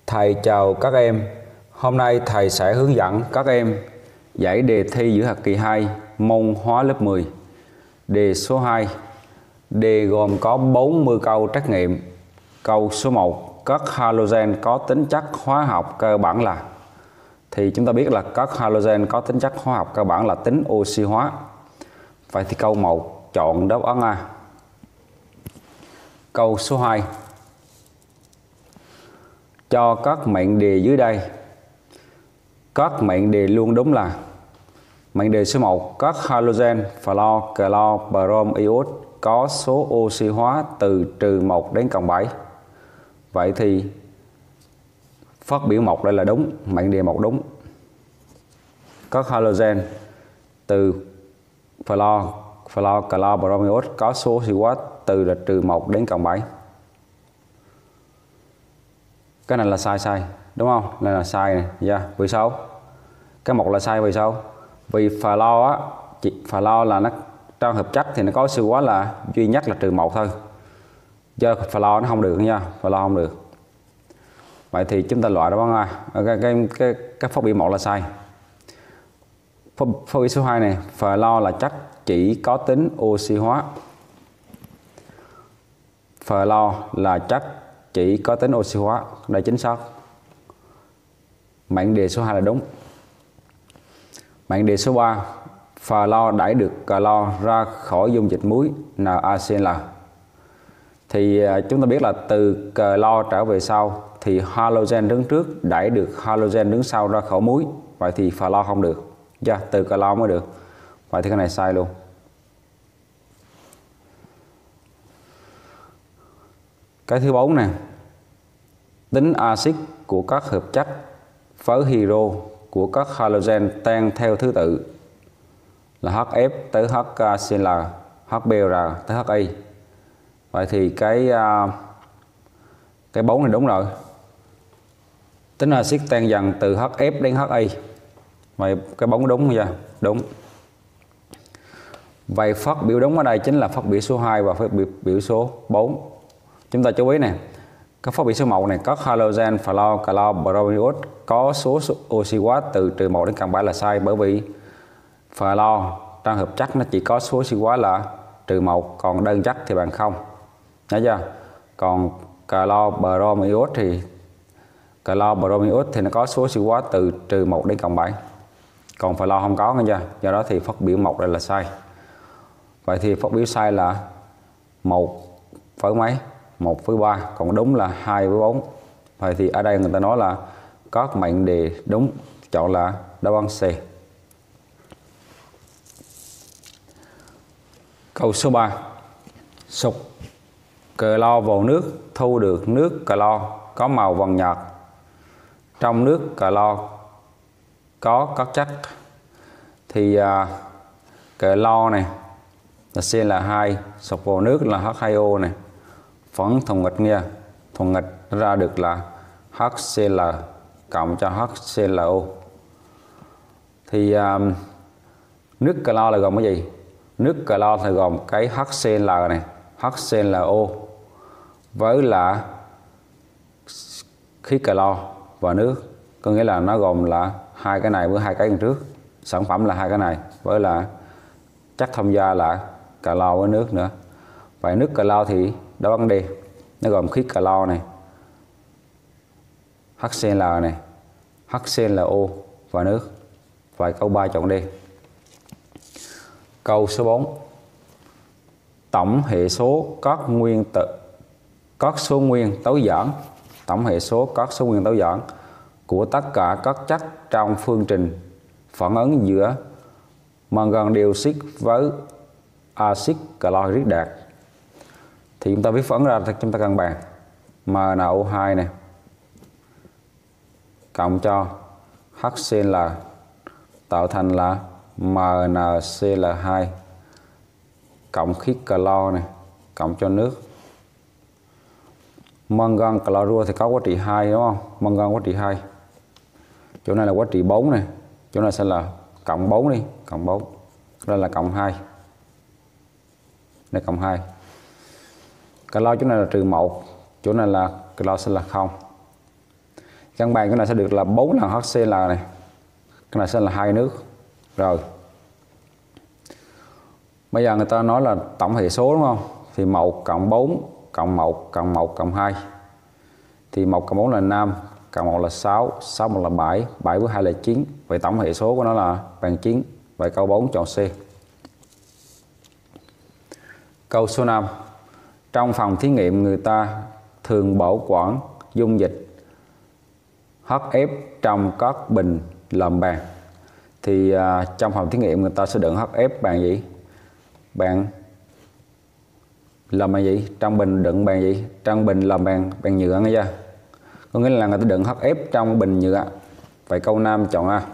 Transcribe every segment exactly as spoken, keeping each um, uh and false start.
Thầy chào các em. Hôm nay thầy sẽ hướng dẫn các em giải đề thi giữa học kỳ hai môn hóa lớp mười. Đề số hai. Đề gồm có bốn mươi câu trắc nghiệm. Câu số một. Các halogen có tính chất hóa học cơ bản là. Thì chúng ta biết là các halogen có tính chất hóa học cơ bản là tính oxy hóa. Vậy thì câu một chọn đáp án A. Câu số hai. Cho các mệnh đề dưới đây. Các mệnh đề luôn đúng là. Mệnh đề số một. Các halogen fluor, clo, brom, iốt có số oxy hóa từ trừ một đến cộng bảy. Vậy thì phát biểu một đây là đúng, mệnh đề một đúng. Các halogen từ fluor, fluor, clo, brom, iốt có số oxy hóa từ là trừ một đến cộng bảy. Cái này là sai sai, đúng không? Này là sai này, yeah. Vì sao? Cái một là sai vì sao? Vì fluor á, fluor là nó trong hợp chất thì nó có oxy hóa là duy nhất là trừ một thôi. Do fluor nó không được nha, fluor không được. Vậy thì chúng ta loại đáp án A. Cái cái cái cái phát biểu một là sai. Phát, phát biểu số hai này, fluor là chất chỉ có tính oxy hóa. Fluor là chất chỉ có tính oxy hóa, đây chính xác. Mệnh đề số hai là đúng. Mệnh đề số ba. Fluor đẩy được clo ra khỏi dung dịch muối NaCl. Thì chúng ta biết là từ clo trở về sau thì halogen đứng trước đẩy được halogen đứng sau ra khỏi muối. Vậy thì fluor không được. Yeah, từ clo mới được. Vậy thì cái này sai luôn. Cái thứ bốn nè. Tính axit của các hợp chất với hydro của các halogen tan theo thứ tự là hát ép tới HCl, hát bê rờ tới hát i. Vậy thì cái cái bốn này đúng rồi. Tính axit tan dần từ hát ép đến hát i. Vậy cái bốn đúng chưa? Đúng. Vậy phát biểu đúng ở đây chính là phát biểu số hai và phát biểu, biểu số bốn. Chúng ta chú ý nè. Các phát biểu số một này, các halogen fluor, clo, brom, iốt có số oxy hóa từ trừ một đến cộng bảy là sai, bởi vì fluor trong hợp chất nó chỉ có số oxy hóa là trừ một, còn đơn chất thì bằng không. Nhớ chưa? Còn clo, brom, iốt thì clo, brom, iốt thì nó có số oxy hóa từ trừ một đến cộng bảy. Còn fluor không có, nghe chưa? Do đó thì phát biểu một đây là sai. Vậy thì phát biểu sai là một với mấy? một với ba, còn đúng là hai với bốn. Vậy thì ở đây người ta nói là các mệnh đề đúng, chọn là đáp án C. Câu số ba. Sục clo vào nước thu được nước clo có màu vàng nhạt. Trong nước clo có các chất. Thì uh, clo này là C là hai, sục vào nước là H hai O này. Phấn thuần nghịch nha, thuần nghịch ra được là HCl cộng cho HClO. Thì um, nước clo là gồm cái gì? Nước clo thì gồm cái HCl này, HClO với là khí clo và nước. Có nghĩa là nó gồm là hai cái này với hai cái đằng trước. Sản phẩm là hai cái này với là chất tham gia là clo với nước nữa. Vậy nước clo thì đáp án D, nó gồm khí clo này, HCl này, HClO và nước. Vậy câu ba chọn D. Câu số bốn. Tổng hệ số các nguyên tử các số nguyên tối giản, tổng hệ số các số nguyên tối giản của tất cả các chất trong phương trình phản ứng giữa mangan dioxide với axit chlorhydric đạt. Thì chúng ta viết phản ứng ra thì chúng ta cân bằng M N O hai này cộng cho HCl tạo thành là M N C L hai cộng khí clo này cộng cho nước. Mangan clorua thì có giá trị hai, đúng không? Mangan giá trị hai. Chỗ này là giá trị bốn này, chỗ này sẽ là cộng bốn đi, cộng bốn. Đây là cộng hai. Đây cộng hai. Clo chỗ này là trừ một, chỗ này là clo sẽ là không. Cân bằng cái này sẽ được là bốn lần HCl này. Cái này sẽ là hai nước. Rồi. Bây giờ người ta nói là tổng hệ số đúng không? Thì một cộng bốn cộng một cộng một cộng hai. Thì một cộng bốn là năm, cộng một là sáu, sáu một là bảy, bảy với hai là chín. Vậy tổng hệ số của nó là bằng chín. Vậy câu bốn chọn C. Câu số năm. Trong phòng thí nghiệm người ta thường bảo quản dung dịch hát ép trong các bình làm bàn. Thì à, trong phòng thí nghiệm người ta sẽ đựng hát ép bằng gì? Bằng làm bằng gì? Trong bình đựng bằng gì? Trong bình làm bằng bằng nhựa nghe chưa? Có nghĩa là người ta đựng hát ép trong bình nhựa. Vậy câu năm chọn A.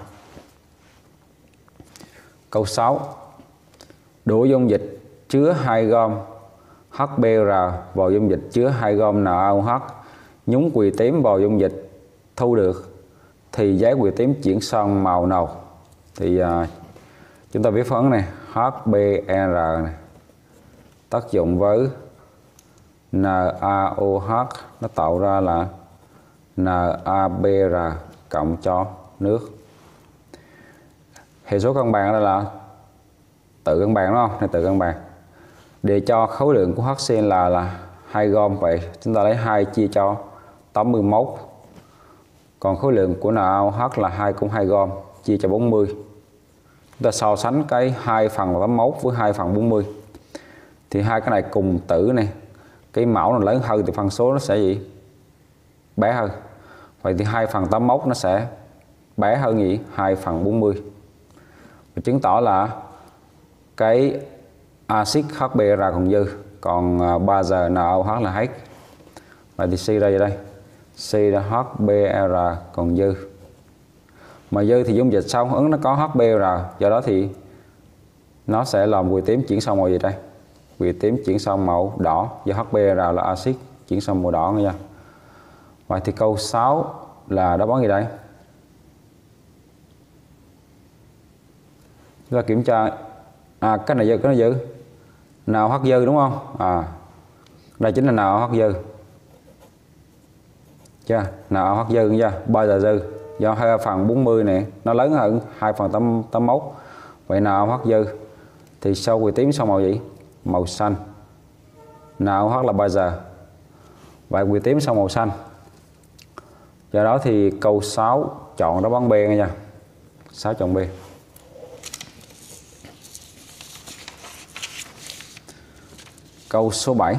Câu sáu. Đổ dung dịch chứa hai gam hát bê rờ vào dung dịch chứa hai gam en a ô hát, nhúng quỳ tím vào dung dịch thu được thì giấy quỳ tím chuyển sang màu nào? Thì à, chúng ta viết phấn này hát bê rờ này tác dụng với en a ô hát nó tạo ra là en a bê rờ cộng cho nước. Hệ số cân bằng đây là tự cân bằng đúng không? Này tự cân bằng. Để cho khối lượng của HCl là, là hai gam, vậy chúng ta lấy hai chia cho tám mươi mốt. Còn khối lượng của en a ô hát là hai cộng hai gam chia cho bốn mươi. Chúng ta so sánh cái hai phần tám mươi mốt với hai phần bốn mươi. Thì hai cái này cùng tử này, cái mẫu nó lớn hơn thì phân số nó sẽ gì? Bé hơn. Vậy thì hai phần tám mươi mốt nó sẽ bé hơn gì? hai phần bốn mươi. Và chứng tỏ là cái axit hát bê rờ còn dư, còn ba giờ en a ô hát là hết. Vậy thì C ra vậy đây. C là hát bê rờ còn dư. Mà dư thì dung dịch sau ứng nó có hát bê rờ, do đó thì nó sẽ làm quỳ tím chuyển sang màu gì đây? Quỳ tím chuyển sang màu đỏ, do hát bê rờ là axit chuyển sang màu đỏ nha. Vậy thì câu sáu là đáp án gì đây? Chúng ta kiểm tra. À, cái này dư, cái này dư. Nào hát dư đúng không? À, đây chính là nào hát dư. Chưa? Nào hát dư chưa? ba giờ dư. Do hai phần bốn mươi này nó lớn hơn hai phần tám mươi mốt. Vậy nào hát dư thì sau quỳ tím sau màu gì? Màu xanh. Nào hát là ba giờ. Vậy quỳ tím sau màu xanh. Do đó thì câu sáu chọn đáp án B nha. sáu chọn B. Câu số bảy.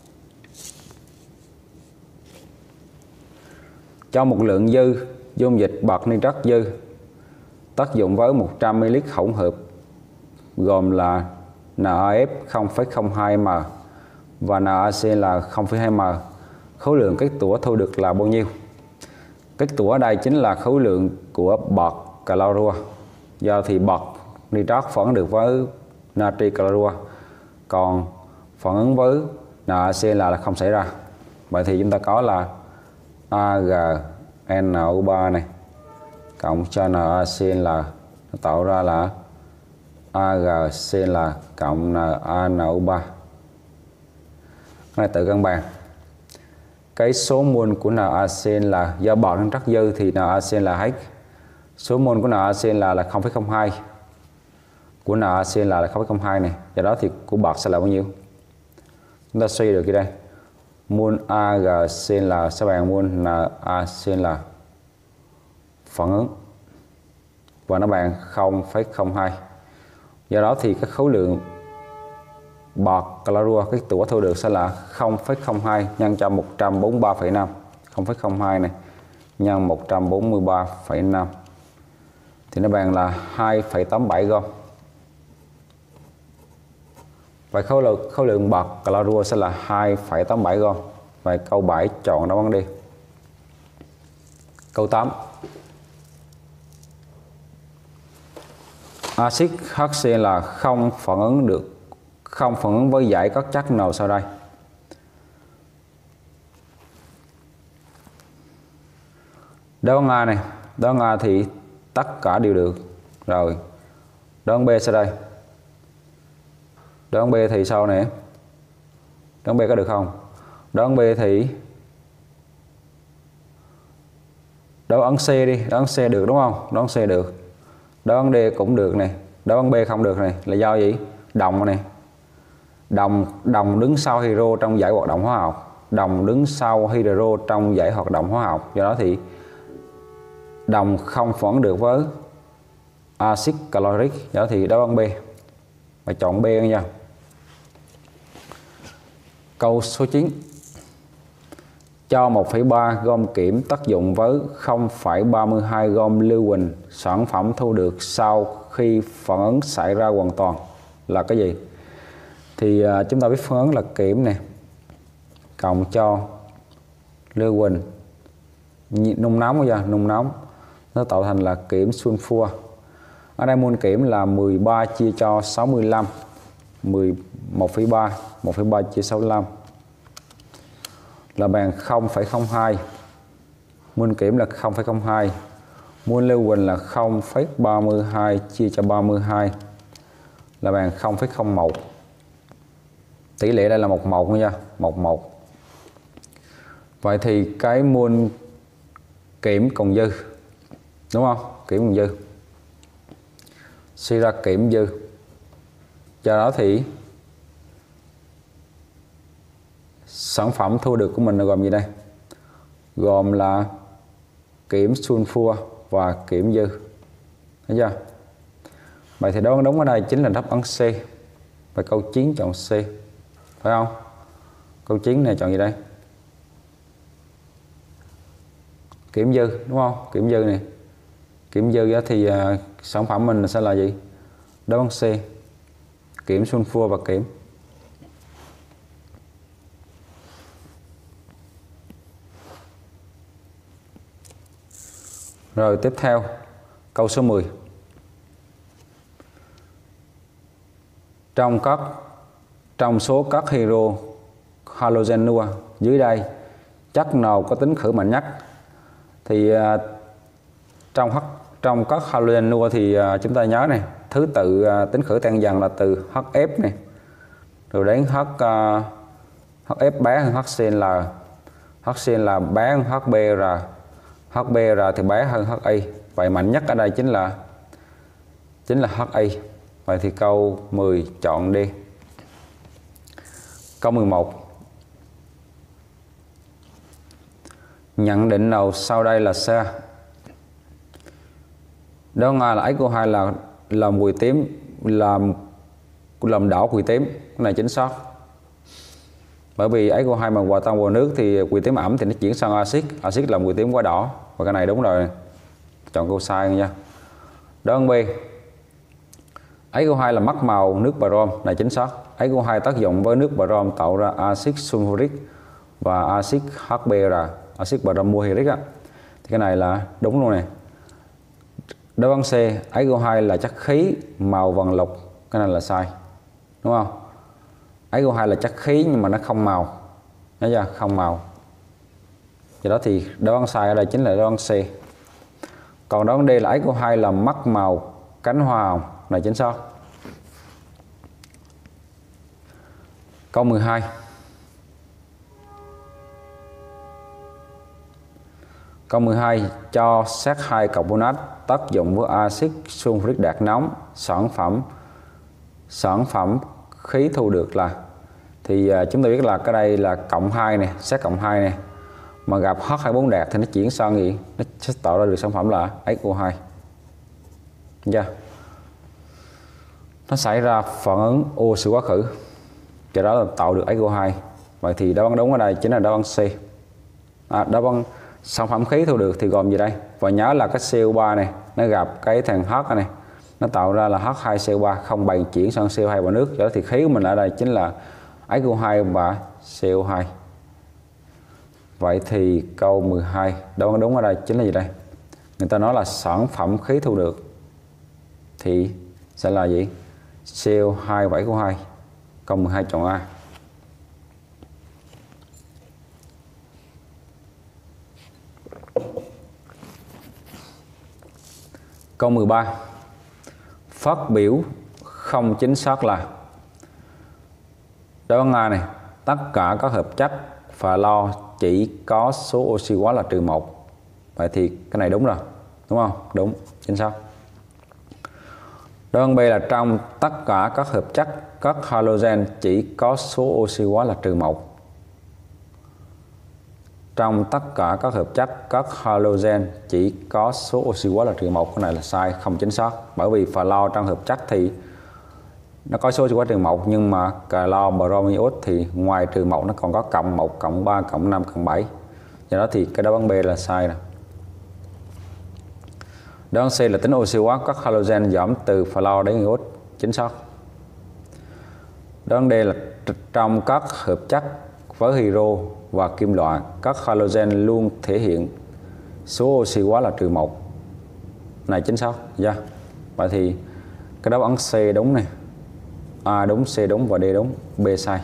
Cho một lượng dư dung dịch bọt nitrat dư tác dụng với một trăm mi li lít hỗn hợp gồm là en a ép không phẩy không hai m và NaCl không phẩy hai m. Khối lượng kết tủa thu được là bao nhiêu? Kết tủa ở đây chính là khối lượng của bọt clorua. Do thì bọt nitrat phản ứng được với natri clorua, còn phản ứng với NaCl là không xảy ra. Vậy thì chúng ta có là a giê en o ba này cộng cho NaCl nó tạo ra là a giê xê lờ cộng a en o ba. Cái này tự cân bằng. Cái số mol của NaCl do bọt nitrat dư thì NaCl hết. Số mol của NaCl là không phẩy không hai. Của NaCl là không phẩy không hai này. Do đó thì của bọt sẽ là bao nhiêu? Chúng ta suy được cái đây. Mol a giê xê lờ sẽ bằng mol NaCl phản ứng. Và nó bằng không phẩy không hai. Do đó thì cái khối lượng bọt clorua cái tủa thu được sẽ là không phẩy không hai nhân cho một trăm bốn mươi ba phẩy năm. không phẩy không hai này nhân một trăm bốn mươi ba phẩy năm thì nó bằng là hai phẩy tám mươi bảy gam. Vậy khối lượng khối lượng bọt clorua sẽ là hai phẩy tám mươi bảy gam. Vậy câu bảy chọn đáp án đi. Câu tám. Axit HCl không phản ứng được không phản ứng với giải các chất nào sau đây? Đáp án A này, đáp án A thì tất cả đều được. Rồi. Đáp án B sau đây. Đáp án B thì sao nè? Đáp án B có được không? Đáp án B thì Đáp án C đi, đáp án C được đúng không? Đáp án C được. Đáp án D cũng được này, đáp án B không được này, là do gì? Đồng này. Đồng đồng đứng sau hydro trong giải hoạt động hóa học, đồng đứng sau hydro trong giải hoạt động hóa học. Do đó thì đồng không phản ứng được với axit caloric. Do đó thì đáp án B. Và chọn B nha. Câu số chín. Cho một phẩy ba gam kiểm tác dụng với không phẩy ba mươi hai gam lưu huỳnh, sản phẩm thu được sau khi phản ứng xảy ra hoàn toàn là cái gì? Thì à, chúng ta biết phản ứng là kiểm này cộng cho lưu huỳnh nung nóng bây giờ nung nóng nó tạo thành là kiểm sulfur. Ở đây mol kiểm là mười ba chia cho sáu mươi lăm, mười một phẩy ba, một phẩy ba chia sáu mươi lăm là bằng không phẩy không hai. Mol kiểm là không phẩy không hai. Mol lưu huỳnh là không phẩy ba mươi hai chia cho ba mươi hai là bằng không phẩy không một. Tỷ lệ đây là một một nha, một một. Vậy thì cái mol kiểm còn dư. Đúng không? Kiểm còn dư. Suy ra kiểm dư. Do đó thì sản phẩm thu được của mình là gồm gì đây? Gồm là kiểm sulfur và kiểm dư. Thấy chưa? Vậy thì đáp án đúng ở đây chính là đáp án C. Và câu chín chọn C. Phải không? Câu chín này chọn gì đây? Kiểm dư, đúng không? Kiểm dư này. Kiểm dư thì uh, sản phẩm mình sẽ là gì? Đáp án C. Kiểm sulfur và kiểm. Rồi tiếp theo câu số mười. Trong các trong số các hydro halogenua dưới đây, chất nào có tính khử mạnh nhất? Thì uh, trong H, trong các halogenua thì uh, chúng ta nhớ này, thứ tự uh, tính khử tan dần là từ hát ép này, rồi đến H uh, hát ép bé hơn hát xê en lờ, hát xê en lờ bé hơn hát bê rờ, hát bê rờ thì bé hơn hát i. Vậy mạnh nhất ở đây chính là chính là hát i. Vậy thì câu mười chọn đi. Câu mười một. Nhận định nào sau đây là sai? Đó là ếch cô hai là làm quỳ tím, làm làm đỏ quỳ tím. Cái này chính xác. Bởi vì ếch cô hai mà hòa tan vào nước thì quỳ tím ẩm thì nó chuyển sang axit, axit làm quỳ tím quá đỏ. Và cái này đúng rồi. Chọn câu sai nha. Đó B. ếch cô hai là mất màu nước brom, này chính xác. ếch cô hai tác dụng với nước brom tạo ra axit sulfuric và axit hát bê rờ, axit bromohydric á. Thì cái này là đúng luôn này. Đáp án C, ếch cô hai là chất khí màu vàng lục, cái này là sai. Đúng không? ếch cô hai là chất khí nhưng mà nó không màu. Thấy chưa? Không màu. Do đó thì đáp án sai ở đây chính là đáp án C. Còn đáp án D là ếch cô hai là mất màu cánh hoa hồng, này chính xác. Câu mười hai. Câu mười hai, cho sắt hai carbonat tác dụng với axit sulfuric đạt nóng, sản phẩm sản phẩm khí thu được là, thì uh, chúng ta biết là cái đây là cộng hai này, sắt cộng hai này, mà gặp H hai bốn đạt thì nó chuyển sang gì? Nó sẽ tạo ra được sản phẩm là ếch cô hai. Chưa? Nó xảy ra phản ứng oxy hóa khử, do đó là tạo được ếch cô hai. Vậy thì đáp án đúng ở đây chính là đáp án C. À, đáp án sản phẩm khí thu được thì gồm gì đây? Và nhớ là cái xê o ba này nó gặp cái thằng H này, nó tạo ra là H hai xê o ba không bằng chuyển sang xê o hai vào nước, do đó thì khí của mình ở đây chính là ếch cô hai và xê o hai. Vậy thì câu mười hai đáp án đúng ở đây chính là gì đây? Người ta nói là sản phẩm khí thu được thì sẽ là gì? xê o hai và ếch cô hai. Câu mười hai chọn A. Câu mười ba. Phát biểu không chính xác là. Đáp án A này, tất cả các hợp chất pha lo chỉ có số oxy hóa là trừ một. Vậy thì cái này đúng rồi, đúng không? Đúng, chính xác. Đáp án B là trong tất cả các hợp chất, các halogen chỉ có số oxy hóa là trừ một. Trong tất cả các hợp chất, các halogen chỉ có số oxy hóa là trừ một. Cái này là sai, không chính xác. Bởi vì flo trong hợp chất thì nó có số oxy hóa trừ một, nhưng mà calo bromiốt thì ngoài trừ một nó còn có cộng một, cộng ba, cộng năm, cộng bảy. Do đó thì cái đáp án B là sai rồi. Đáp án C là tính oxy hóa các halogen giảm từ flo đến iốt, chính xác. Đáp án D là trong các hợp chất với hydro và kim loại, các halogen luôn thể hiện số oxy hóa là trừ một. Này chính xác. Yeah. Vậy thì cái đáp án C đúng này. A đúng, C đúng và D đúng, B sai.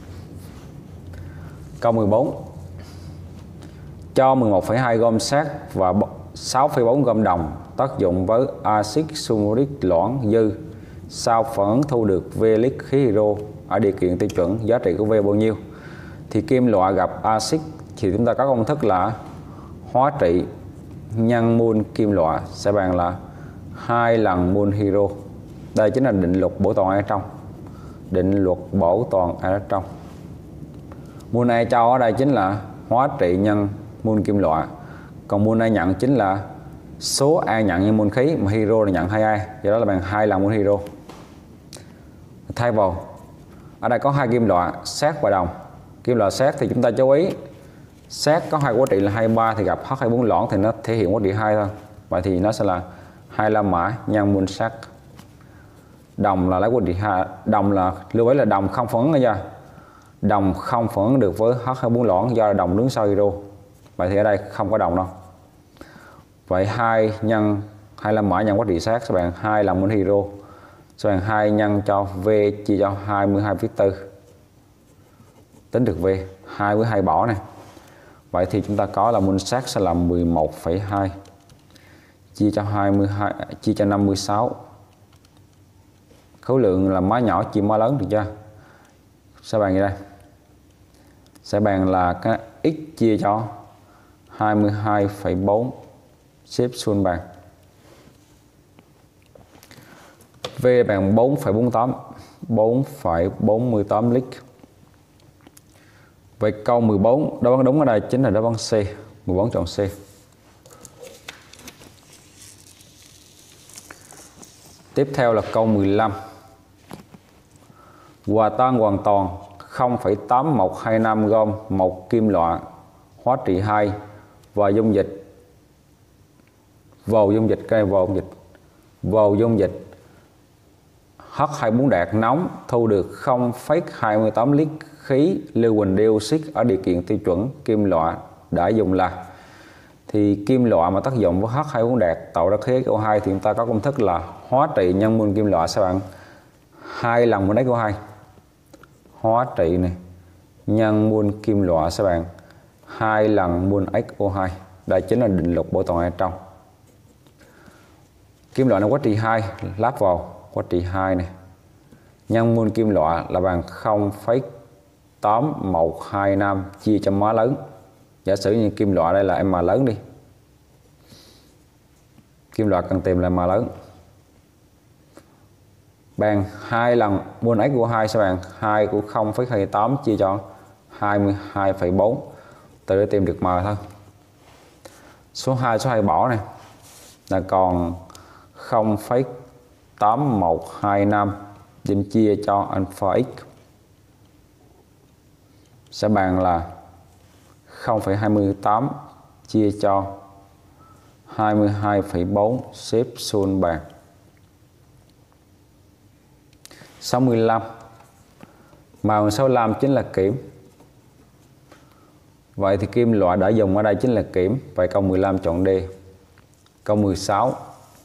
Câu mười bốn. Cho mười một phẩy hai gam sắt và sáu phẩy bốn gam đồng tác dụng với axit sulfuric loãng dư. Sau phản ứng thu được V lít khí hydro ở điều kiện tiêu chuẩn, giá trị của V bao nhiêu? Thì kim loại gặp axit thì chúng ta có công thức là hóa trị nhân mol kim loại sẽ bằng là hai lần mol hydro. Đây chính là định luật bổ toàn ở trong. Định luật bổ toàn ở trong. Mol A cho ở đây chính là hóa trị nhân mol kim loại. Còn mol A nhận chính là số A nhận nhân mol khí, mà hydro là nhận hai A, do đó là bằng hai lần mol hydro. Thay vào ở đây có hai kim loại sắt và đồng. Kim loại sắt thì chúng ta chú ý sắt có hai quá trị là hai mươi ba thì gặp H hai mươi bốn loãng thì nó thể hiện quá trị hai thôi. Vậy thì nó sẽ là hai mươi lăm mã nhân mol sắt. Đồng là lấy quá trị hai, đồng là lưu ý là đồng không phản ứng nha. Đồng không phản ứng được với H hai mươi bốn loãng do là đồng đứng sau hydro. Vậy thì ở đây không có đồng đâu. Vậy hai nhân hai mươi lăm mã nhân quá trị sắt sẽ bằng hai lần mol hydro. Sẽ bằng hai nhân cho V chia cho hai mươi hai phẩy bốn. Tính được V, hai với hai bỏ này. Vậy thì chúng ta có là mol sắt sẽ là mười một phẩy hai chia cho hai mươi hai chia cho năm mươi sáu. Khối lượng là má nhỏ chia má lớn, được chưa? Sẽ bằng như đây. Sẽ bằng là cái x chia cho hai mươi hai phẩy bốn xếp xuân bằng. V bằng bốn phẩy bốn mươi tám, bốn phẩy bốn mươi tám lít. Vậy câu mười bốn, đáp án đúng ở đây chính là đáp án C, mười bốn chọn C. Tiếp theo là câu mười lăm. Hòa tan hoàn toàn không phẩy tám một hai năm gam một kim loại hóa trị hai và dung dịch vào dung dịch cái vào dung dịch vào dung dịch H hai mươi bốn đạt nóng thu được không phẩy hai mươi tám lít khí lưu huỳnh dioxit ở điều kiện tiêu chuẩn. Kim loại đã dùng là, thì kim loại mà tác dụng với H hai mươi bốn đạt tạo ra khí O hai thì chúng ta có công thức là hóa trị nhân mol kim loại sẽ bằng hai lần mol O hai. Hóa trị này nhân mol kim loại sẽ bằng hai lần mol O hai. Đây chính là định luật bổ toàn ở trong. Kim loại nó quá trị hai lắp vào quá trị hai này. Nhân mol kim loại là bằng không phẩy tám một hai năm chia cho má lớn. Giả sử như kim loại đây là M lớn đi. Kim loại cần tìm là M lớn. Bằng hai lần mol O hai sẽ bằng hai của không phẩy hai mươi tám chia cho hai mươi hai phẩy bốn. Từ đây tìm được M thôi. Số hai, số hai bỏ này là còn không phẩy tám một hai năm đem chia cho alpha x sẽ bằng là không phẩy hai mươi tám chia cho hai mươi hai phẩy bốn xếp xuân bằng. sáu mươi lăm. Màu sáu mươi lăm chính là kiểm. Vậy thì kim loại đã dùng ở đây chính là kiểm. Vậy câu mười lăm chọn D. Câu mười sáu.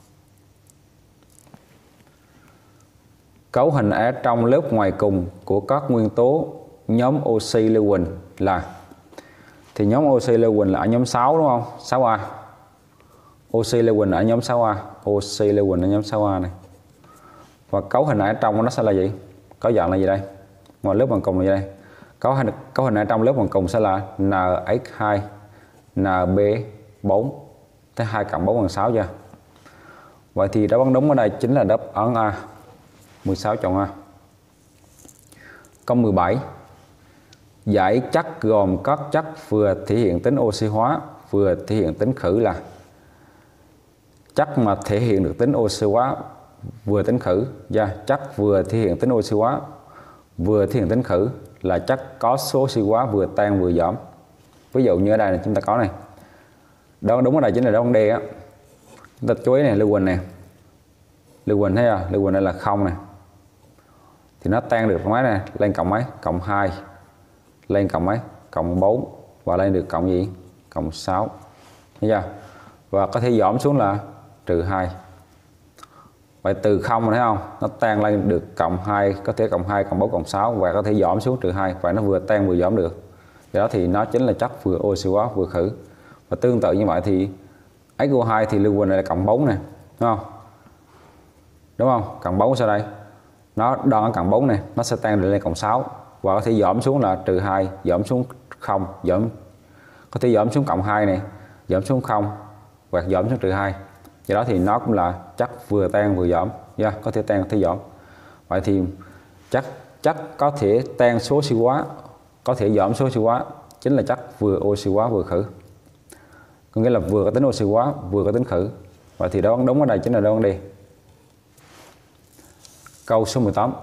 Cấu hình ở trong lớp ngoài cùng của các nguyên tố nhóm oxy lưu huỳnh là, thì nhóm oxy lưu huỳnh là ở nhóm sáu đúng không? sáu A. Oxy lưu huỳnh ở nhóm sáu A. Oxy lưu huỳnh ở nhóm sáu A này. Và cấu hình ở trong nó sẽ là gì? Có dạng là gì đây? Ngoài lớp bằng cùng là gì đây? Cấu hình, cấu hình ở trong lớp bằng cùng sẽ là N X hai N B bốn. tới hai cộng bốn bằng sáu chưa? Vậy thì đáp án đúng ở đây chính là đáp án A. mười sáu chọn A. Câu mười bảy. Giải chất gồm các chất vừa thể hiện tính oxy hóa vừa thể hiện tính khử là chất mà thể hiện được tính oxy hóa vừa tính khử. Yeah, chất vừa thể hiện tính oxy hóa vừa thể hiện tính khử là chất có số oxy hóa vừa tan vừa giảm. Ví dụ như ở đây này chúng ta có này. Đó đúng ở đây chính là đáp án D á. Chúng ta chú ý này, lưu huỳnh này. Lưu huỳnh thấy à? Lưu huỳnh đây là không này. Thì nó tan được mấy này, lên cộng mấy? Cộng hai. Lên cộng mấy? Cộng bốn và lên được cộng gì? Cộng sáu. Thấy chưa? Và có thể giảm xuống là trừ hai. Vậy từ không thấy không? Nó tan lên được cộng hai, có thể cộng hai, cộng bốn, cộng sáu và có thể giảm xuống trừ hai. Vậy nó vừa tan vừa giảm được. Do đó thì nó chính là chất vừa oxy hóa vừa khử. Và tương tự như vậy thì ếch o hai thì lưu huỳnh này là cộng bốn này, đúng không? Đúng không? Cộng bốn sau đây. Nó đo ở cộng bốn này, nó sẽ tan được lên cộng sáu và có thể giảm xuống là trừ hai, giảm xuống không, giảm có thể giảm xuống cộng hai này, giảm xuống không hoặc giảm xuống trừ hai. Do đó thì nó cũng là chất vừa tan vừa giảm, yeah, có thể tan có thể giảm. Vậy thì chất chất có thể tan số oxy hóa, có thể giảm số oxy hóa chính là chất vừa oxy hóa vừa khử. Có nghĩa là vừa có tính oxy hóa vừa có tính khử. Vậy thì đáp án đúng ở đây chính là đáp án D. Câu số mười tám.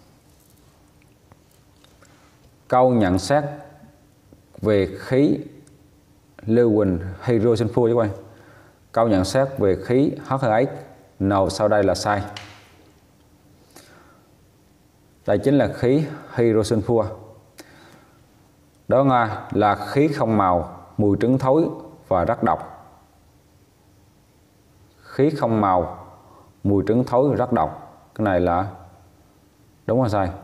Câu nhận xét về khí lưu huỳnh hydrosulfur các bạn. Câu nhận xét về khí H hai S nào sau đây là sai? Đây chính là khí hydrosulfur. Đó Nga là khí không màu, mùi trứng thối và rất độc. Khí không màu, mùi trứng thối rất độc. Cái này là đúng hay sai?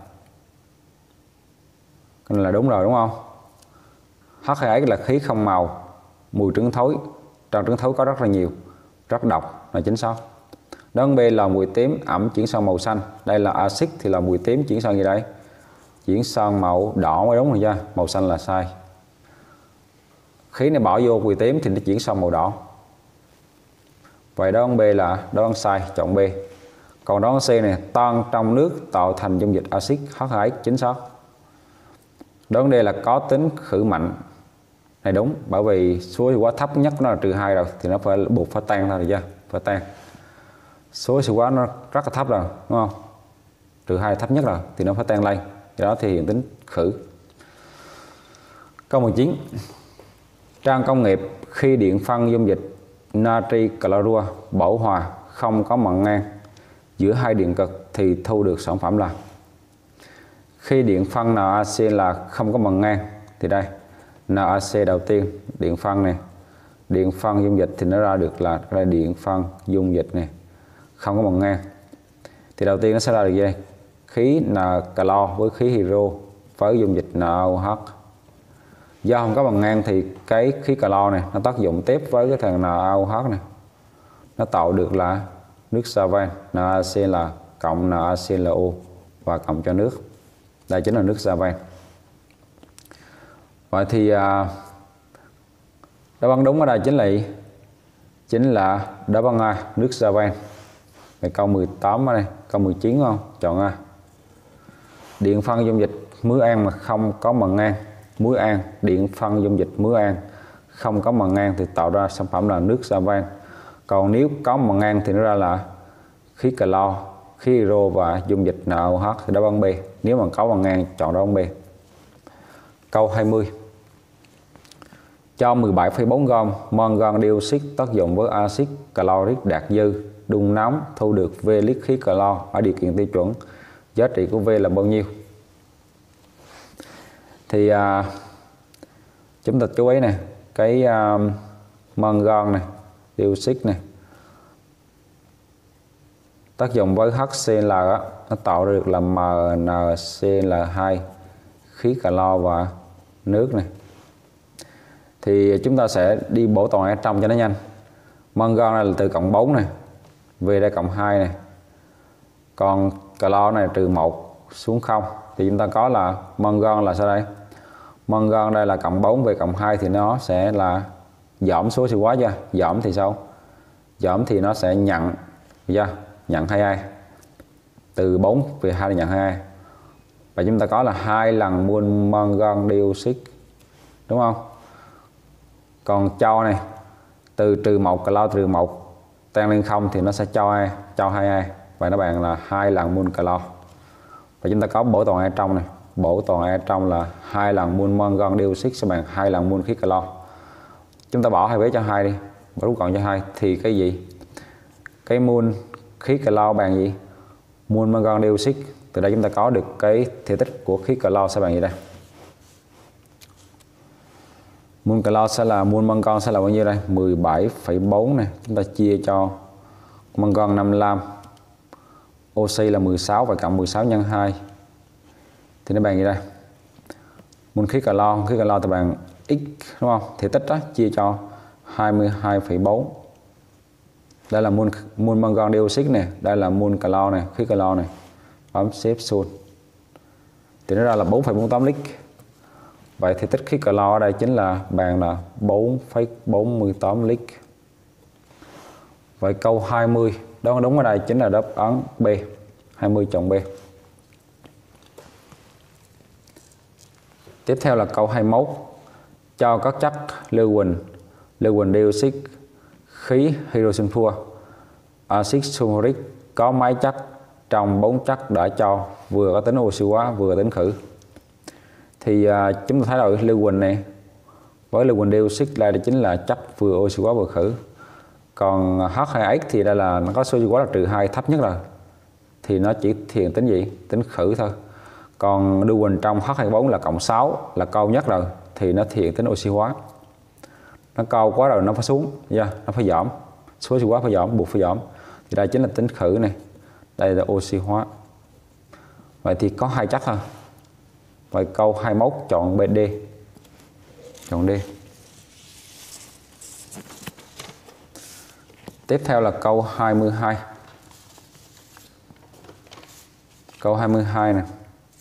Cái này là đúng rồi đúng không? H hai S là khí không màu, mùi trứng thối. Trong trứng thối có rất là nhiều, rất độc là chính xác. Đáp án B là mùi tím ẩm chuyển sang màu xanh. Đây là axit thì là mùi tím chuyển sang gì đây? Chuyển sang màu đỏ mới đúng rồi nha. Màu xanh là sai. Khí này bỏ vô mùi tím thì nó chuyển sang màu đỏ. Vậy đáp án B là đáp án sai, chọn B. Còn đáp án C này, tan trong nước tạo thành dung dịch axit H hai S chính xác. Đáp án D là có tính khử mạnh. Này đúng, bởi vì số oxy hóa thấp nhất nó là trừ hai rồi thì nó phải buộc phải tan thôi được chưa? Phải tan. Số oxy hóa nó rất là thấp rồi, đúng không? Trừ hai thấp nhất rồi thì nó phải tan lên. Do đó thì hiện tính khử. Câu mười chín. Trong công nghiệp khi điện phân dung dịch natri clorua bảo hòa không có mặn ngang giữa hai điện cực thì thu được sản phẩm là. Khi điện phân NaC là không có mặn ngang thì đây NaC đầu tiên điện phân này, điện phân dung dịch thì nó ra được là đây điện phân dung dịch này không có mặn ngang thì đầu tiên nó sẽ ra được gì đây? Khí N-clo với khí hydro với dung dịch NaOH. Do không có mặn ngang thì cái khí clo này nó tác dụng tiếp với cái thằng NaOH này, nó tạo được là nước xavan. NaC là cộng NaClO và cộng cho nước. Đây chính là nước xavan. Vậy thì à, đáp án đúng ở đây chính là chính là đáp án A, nước xavan. Về câu mười tám ở đây, câu mười chín không? Chọn A. Điện phân dung dịch muối an mà không có mặn ngang, muối an, điện phân dung dịch muối an không có mặn ngang thì tạo ra sản phẩm là nước xavan. Còn nếu có mặn ngang thì nó ra là khí clo, khí hydro và dung dịch NaOH thì đáp án B. Nếu mà có mặn ngang chọn đáp án B. Câu hai mươi. Cho mười bảy phẩy bốn gam mangan dioxide tác dụng với axit chloric đạt dư, đun nóng thu được V lít khí clo ở điều kiện tiêu chuẩn. Giá trị của V là bao nhiêu? Thì à, chúng ta chú ý này, cái à, mangan này, dioxide này tác dụng với HCl á, nó tạo ra được là M N C L hai, khí clo và nước này. Thì chúng ta sẽ đi bổ toàn ở trong cho nó nhanh. Mangan này là từ cộng bốn này, về đây cộng hai này. Còn clo này trừ một xuống không thì chúng ta có là mangan là sao đây? Mangan đây là cộng bốn về cộng hai thì nó sẽ là giảm số oxy hóa chưa? Giảm thì sao? Giảm thì nó sẽ nhận, chưa? Nhận hai a. Từ bốn về hai là nhận hai a. Và chúng ta có là hai lần mol mangan dioxide, đúng không? Còn cho này, từ trừ một calo trừ một tăng lên không thì nó sẽ cho a, cho hai a. Và nó bằng là hai lần mol calo. Và chúng ta có bổ toàn A trong này, bổ toàn A trong là hai lần mol mangan dioxide sẽ bằng hai lần mol khí calo. Chúng ta bỏ hai vế cho hai đi, bỏ rút gọn cho hai thì cái gì? Cái mol khí calo bằng gì? Mol mangan dioxide. Từ đây chúng ta có được cái thể tích của khí calo sẽ bằng gì đây? Mol calo sẽ là mol mangan sẽ là bao nhiêu đây? mười bảy phẩy bốn này, chúng ta chia cho mangan năm mươi lăm. Oxy là mười sáu và cộng mười sáu nhân hai thì nó bằng gì đây? Mol khí calo, khí calo thì bằng x, đúng không? Thể tích đó chia cho hai mươi hai phẩy bốn. Đây là mol mol mangan dioxide này, đây là mol calo này, khí calo này. Bấm xếp xuôn. Thì nó ra là bốn phẩy bốn mươi tám lít. Vậy thì tích khí calo ở đây chính là bằng là bốn phẩy bốn mươi tám lít. Vậy câu hai mươi, đó đúng ở đây chính là đáp án B. hai mươi chọn B. Tiếp theo là câu hai mươi mốt. Cho các chất lưu huỳnh, lưu huỳnh dioxide, khí hydrosulfur, axit sulfuric có mấy chất trong bốn chất đã cho vừa có tính oxy hóa vừa tính khử. Thì à, chúng ta thấy rồi, lưu huỳnh này với lưu huỳnh dioxide đây là chính là chất vừa oxy hóa vừa khử. Còn H hai S thì đây là nó có số oxy hóa là trừ hai, thấp nhất rồi, thì nó chỉ thiền tính gì? Tính khử thôi. Còn lưu huỳnh trong H hai bốn là cộng sáu, là cao nhất rồi, thì nó thiền tính oxy hóa. Nó cao quá rồi nó phải xuống, yeah, nó phải giảm, số oxy hóa phải giảm, buộc phải giảm. Thì đây chính là tính khử này, đây là oxy hóa. Vậy thì có hai chất thôi. Vậy câu hai mươi mốt chọn B, D. Chọn D. Tiếp theo là câu hai mươi hai. Câu hai mươi hai này.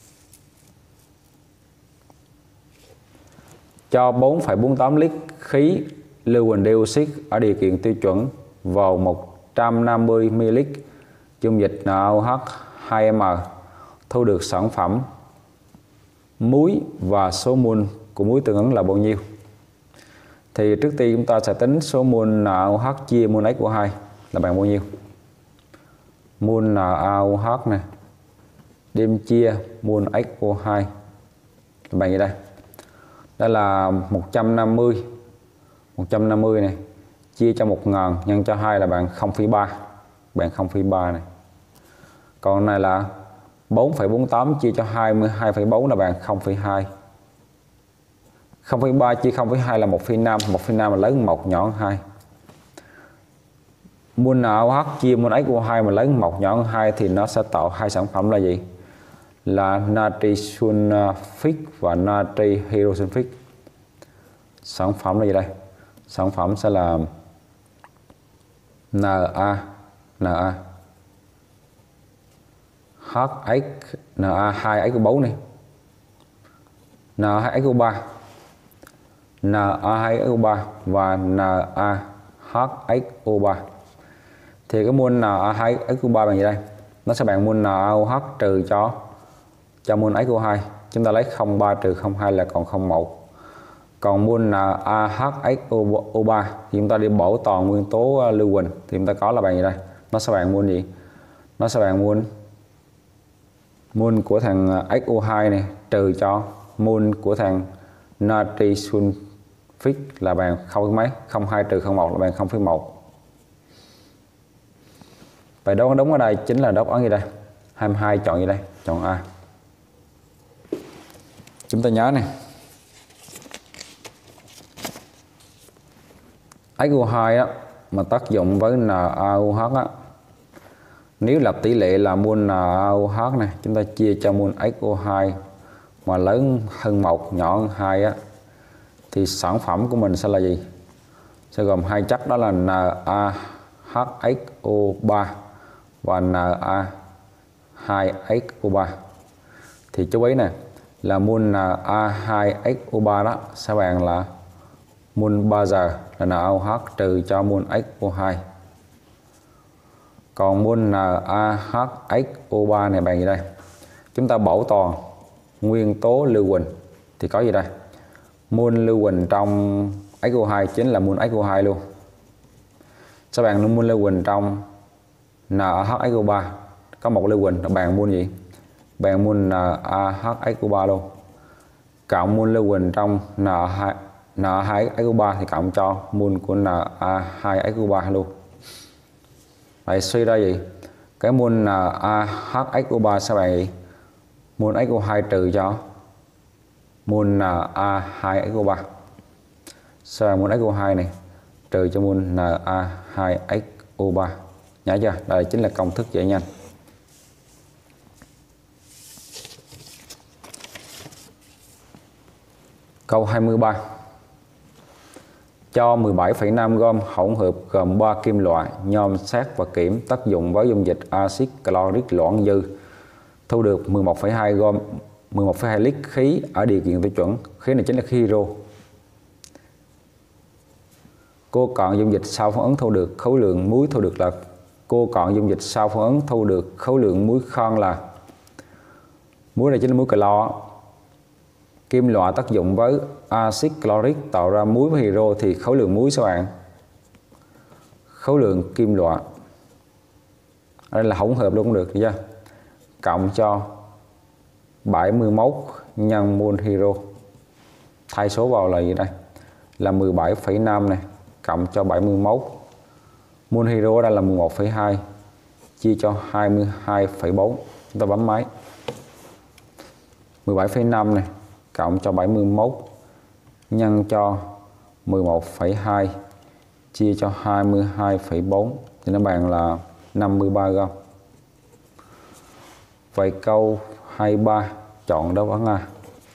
Cho bốn phẩy bốn mươi tám lít khí lưu huỳnh dioxide ở điều kiện tiêu chuẩn vào một trăm năm mươi mi li lít dung dịch NaOH hai M, thu được sản phẩm muối và số mol của muối tương ứng là bao nhiêu? Thì trước tiên chúng ta sẽ tính số mol NaOH chia mol X O hai là bằng bao nhiêu? Mol NaOH này đem chia mol X O hai là bằng gì đây? Đó là một trăm năm mươi. một trăm năm mươi này chia cho một nghìn nhân cho hai là bằng không phẩy ba. Bằng không phẩy ba này. Còn này là bốn phẩy bốn mươi tám chia cho hai mươi hai phẩy bốn là bằng không phẩy hai. không phẩy ba chia không phẩy hai là một phẩy năm. một phẩy năm là lớn hơn một, nhỏ hơn hai. Mol NaOH chia mol X O hai mà lớn hơn một, nhỏ hơn hai thì nó sẽ tạo hai sản phẩm là gì? Là natri sulfuric và natri hydrosulfuric. Sản phẩm là gì đây? Sản phẩm sẽ là Na, Na HX, Na hai X O bốn này, Na hai X O ba, Na hai X O ba và Na HX O ba. Thì cái mol Na hai X O ba bằng gì đây? Nó sẽ bằng mol NaOH trừ cho cho mol X O hai. Chúng ta lấy không ba trừ không hai là còn không một. Còn mol NaHX O ba thì chúng ta đi bổ toàn nguyên tố lưu huỳnh thì chúng ta có là bằng gì đây? Nó sẽ bằng mol gì? Nó sẽ bằng mol mol của thằng X O hai này trừ cho mol của thằng natri sulfuric là bằng không mấy, không hai trừ không một là bằng không phẩy một. Vậy đó đúng ở đây chính là đáp án gì đây? hai mươi hai chọn gì đây? Chọn A. Chúng ta nhớ này, X O hai á, mà tác dụng với NaOH á, nếu lập tỷ lệ là mol NaOH này, chúng ta chia cho mol X O hai mà lớn hơn một, nhỏ hơn hai á, thì sản phẩm của mình sẽ là gì? Sẽ gồm hai chất đó là NaHX O ba và Na hai X O ba. Thì chú ý nè, là mol Na hai X O ba đó sẽ bằng là mol ba giờ là NaOH trừ cho mol X O hai. Còn mol NaHXO3 này bằng gì đây? Chúng ta bảo toàn nguyên tố lưu huỳnh thì có gì đây? Mol lưu huỳnh trong ích o hai chính là mol ích o hai luôn. Sao bạn mol lưu huỳnh trong NaHXO ba có một lưu huỳnh bằng mol gì? Bằng mol NaHXO ba luôn. Cộng mol lưu huỳnh trong Na hai ích o ba thì cộng cho mol của Na hai ích o ba luôn. Vậy suy ra gì? Cái mol NaHXO ba sẽ bằng gì? Mol ích o hai trừ cho mol Na hai ích o ba. Sao mol ích o hai này trừ cho mol Na hai ích o ba. Nhớ chưa? Đây chính là công thức giải nhanh. Câu hai mươi ba. Cho mười bảy phẩy năm gam hỗn hợp gồm ba kim loại nhôm, sắt và kiểm tác dụng với dung dịch axit chloric loãng dư, thu được mười một phẩy hai gam mười một phẩy hai lít khí ở điều kiện tiêu chuẩn. Khí này chính là khí hydro. Cô cọn dung dịch sau phản ứng thu được khối lượng muối thu được là cô cọn dung dịch sau phản ứng thu được khối lượng muối khoan là muối này chính là muối clo. Kim loại tác dụng với axit chloric tạo ra muối với hydro thì khối lượng muối các bạn, khối lượng kim loại ở đây là hỗn hợp luôn cũng được, chưa? Cộng cho bảy mươi mốt nhân mol hydro, thay số vào là gì đây? Là mười bảy phẩy năm này cộng cho bảy mươi mốt. Mol hydro ở đây là mười một phẩy hai chia cho hai mươi hai phẩy bốn. Chúng ta bấm máy. mười bảy phẩy năm này cộng cho bảy mươi mốt nhân cho mười một phẩy hai chia cho hai mươi hai phẩy bốn thì nó bằng là năm mươi ba gam. Vậy câu hai mươi ba chọn đáp án A.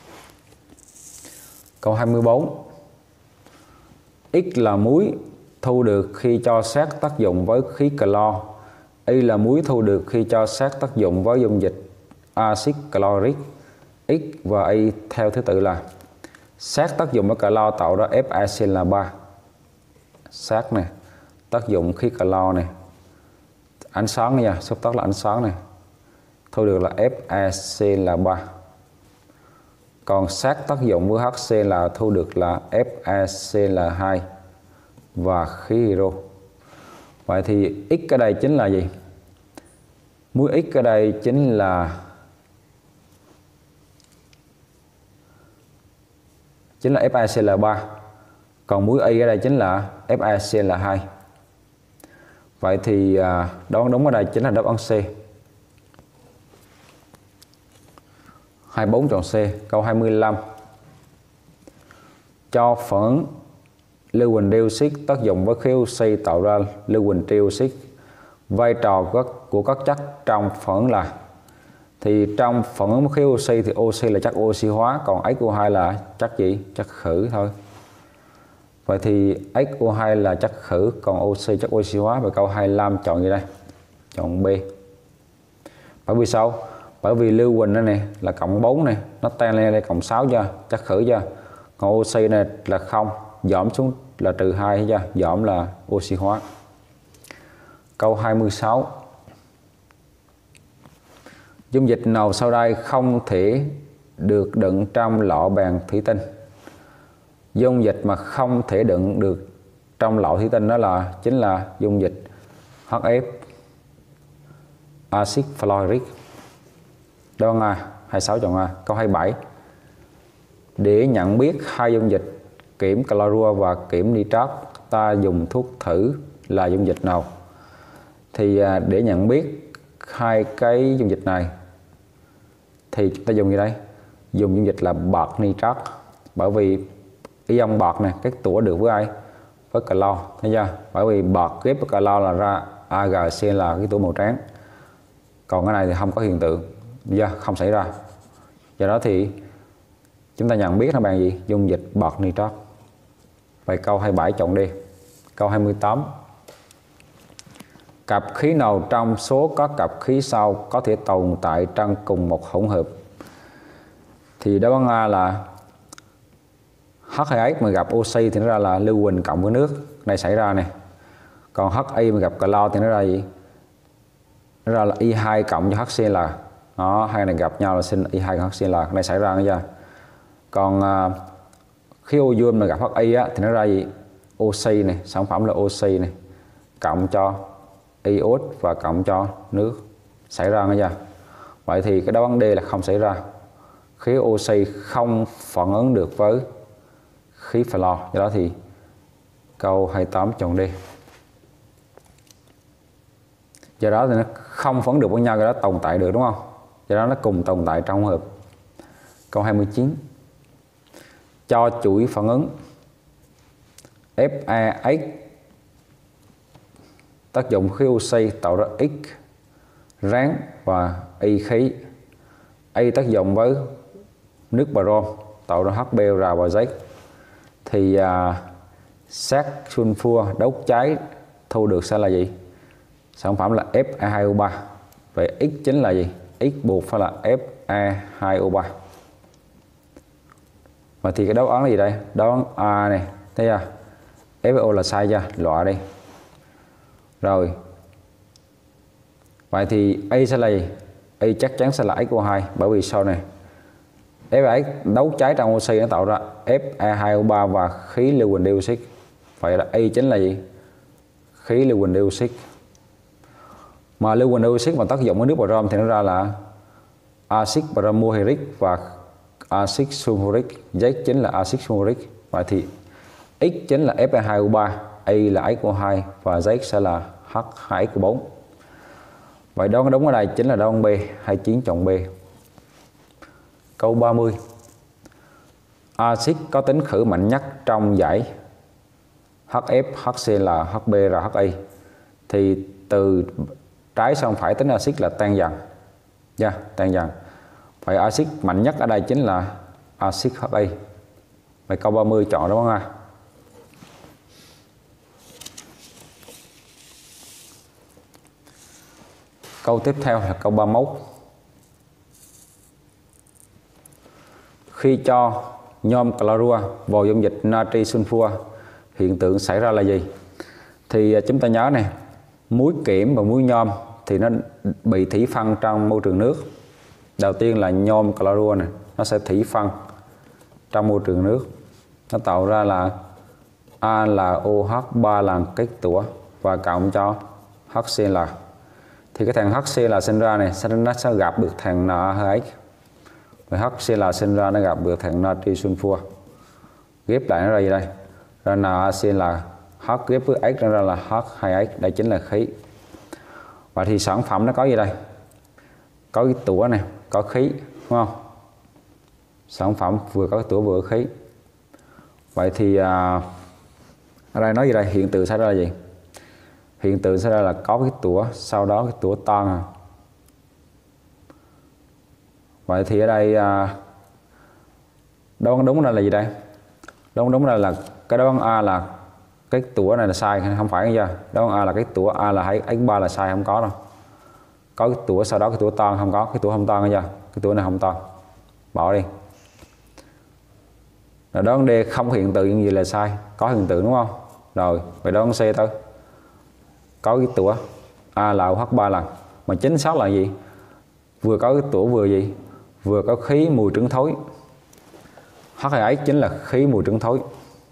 Câu hai mươi bốn. X là muối thu được khi cho sắt tác dụng với khí clo. Y là muối thu được khi cho sắt tác dụng với dung dịch axit chloric. X và Y theo thứ tự là sắt tác dụng với clo tạo ra FeC là ba. Sắt này tác dụng khí clo này, ánh sáng nha, số tắc là ánh sáng này, thu được là FeC là ba. Còn sắt tác dụng với Hc là thu được là FeC là hai và khí hydro. Vậy thì X ở đây chính là gì? Muối X ở đây chính là chính là FeC là ba. Còn muối Y ở đây chính là FeC là hai. Vậy thì đáp án đúng ở đây chính là đáp án C. hai mươi bốn chọn C. Câu hai mươi lăm. Cho phản ứng lưu huỳnh dioxit tác dụng với khí oxy tạo ra lưu huỳnh trioxit. Vai trò của các chất trong phản ứng là, thì trong phản ứng với khí oxy thì oxy là chất oxy hóa, còn ích o hai là chất gì? Chất khử thôi. Vậy thì ích o hai là chất khử, còn oxy chất oxy hóa. Và câu hai mươi lăm chọn gì đây? Chọn B. Bởi vì sao? Bởi vì lưu huỳnh này, này là cộng bốn này, nó tan lên đây cộng sáu chưa? Chất khử chưa? Còn oxy này là không, giảm xuống là trừ hai chưa? Giảm là oxy hóa. Câu hai mươi sáu. Dung dịch nào sau đây không thể được đựng trong lọ bàn thủy tinh? Dung dịch mà không thể đựng được trong lọ thủy tinh đó là chính là dung dịch hát ép, axit fluoric. Đáp án A. hai mươi sáu chọn A. Câu hai mươi bảy. Để nhận biết hai dung dịch kiểm clorua và kiểm nitrat, ta dùng thuốc thử là dung dịch nào? Thì để nhận biết hai cái dung dịch này thì chúng ta dùng gì đây? Dùng dung dịch là bạc nitrat. Bởi vì ion bạc này kết tủa được với ai? Với clo, thấy chưa? Bởi vì bạc ghép với clo là ra AgC là cái tủa màu trắng. Còn cái này thì không có hiện tượng, giờ không xảy ra. Do đó thì chúng ta nhận biết nó bằng gì? Dung dịch bạc nitrat. Vậy câu hai mươi bảy chọn D. Câu hai mươi tám. Cặp khí nào trong số các cặp khí sau có thể tồn tại trong cùng một hỗn hợp? Thì đáp án A là H hai X mà gặp oxy thì nó ra là lưu huỳnh cộng với nước, này xảy ra này. Còn Hi mà gặp clo thì nó ra gì? Nó ra là i hai cộng cho HCl. Đó, hai này gặp nhau là sinh i hai cộng HCl, này xảy ra chưa? Còn uh, khí ozone mà gặp Hi á, thì nó ra gì? Oxy này, sản phẩm là oxy này, cộng cho iốt và cộng cho nước, xảy ra chưa? Vậy thì cái đáp án D là không xảy ra. Khí oxy không phản ứng được với khí flo, do đó thì câu hai mươi tám chọn D. Do đó thì nó không phản ứng được với nhau, do đó tồn tại được, đúng không? Do đó nó cùng tồn tại trong hỗn hợp. Câu hai mươi chín. Cho chuỗi phản ứng F A X tác dụng khí oxy tạo ra X ráng và Y khí. A tác dụng với nước brom tạo ra H B R và Z. Thì à, sắt sulfur đốt cháy thu được sẽ là gì? Sản phẩm là F A hai O ba. Vậy X chính là gì? X buộc phải là F A hai O ba. Và thì cái đáp án là gì đây? Đáp án A này, thấy chưa? ép o là sai chưa? Loại đi. Rồi. Vậy thì A sẽ là gì? A chắc chắn sẽ là X O hai, bởi vì sau này F A X đấu cháy trong oxy nó tạo ra F A hai O ba và khí lưu huỳnh dioxide. Vậy là A chính là gì? Khí lưu huỳnh dioxide. Mà lưu huỳnh dioxide mà tác dụng với nước brom thì nó ra là axit bromohydric và axit sulfuric. Z chính là axit sulfuric. Vậy thì X chính là F A hai O ba, A là X O hai và Z sẽ là H hai X O bốn. Vậy đó đúng ở đây chính là đáp án B, hai mươi chín chọn B. Câu ba mươi. Axit có tính khử mạnh nhất trong giải H F, H C L, H B R, H I. Thì từ trái sang phải tính axit là tan dần. Yeah, tan dần. Vậy axit mạnh nhất ở đây chính là axit H I. Vậy câu ba mươi chọn đáp án A. Câu tiếp theo là câu ba mươi mốt. Khi cho nhôm clorua vào dung dịch natri sulfur, hiện tượng xảy ra là gì? Thì chúng ta nhớ này, muối kiểm và muối nhôm thì nó bị thủy phân trong môi trường nước. Đầu tiên là nhôm clorua này, nó sẽ thủy phân trong môi trường nước. Nó tạo ra là A là OH ba lần kết tủa và cộng cho HCl. Thì cái thằng HCl sinh ra này, nó sẽ gặp được thằng Na hai X. Rồi HCl sinh ra nó gặp được thằng natri sulfur. Ghép lại nó ra gì đây? Ra NaCl, H ghép với X nó ra là H hai X, đây chính là khí. Và thì sản phẩm nó có gì đây? Có cái tủa này, có khí, đúng không? Sản phẩm vừa có cái tủa vừa có khí. Vậy thì à, ở đây nói gì đây? Hiện tượng xảy ra là gì? Hiện tượng xảy ra là có cái tủa, sau đó cái tủa tan à. Vậy thì ở đây à, đoán đúng ra là gì đây? Đoán đúng ra là cái đoán A là cái tủa này là sai, không phải chưa? Đoán A là cái tủa A là hai X ba là sai, không có đâu. Có cái tủa sau đó cái tủa tan, không có, cái tủa không tan chưa? Cái tủa này không tan. Bỏ đi. Rồi đoán D không hiện tượng gì là sai, có hiện tượng đúng không? Rồi, vậy đoán C thôi. Có cái tủa A là OH ba lần, mà chính xác là gì? Vừa có cái tủa vừa gì? Vừa có khí mùi trứng thối. H hai X chính là khí mùi trứng thối.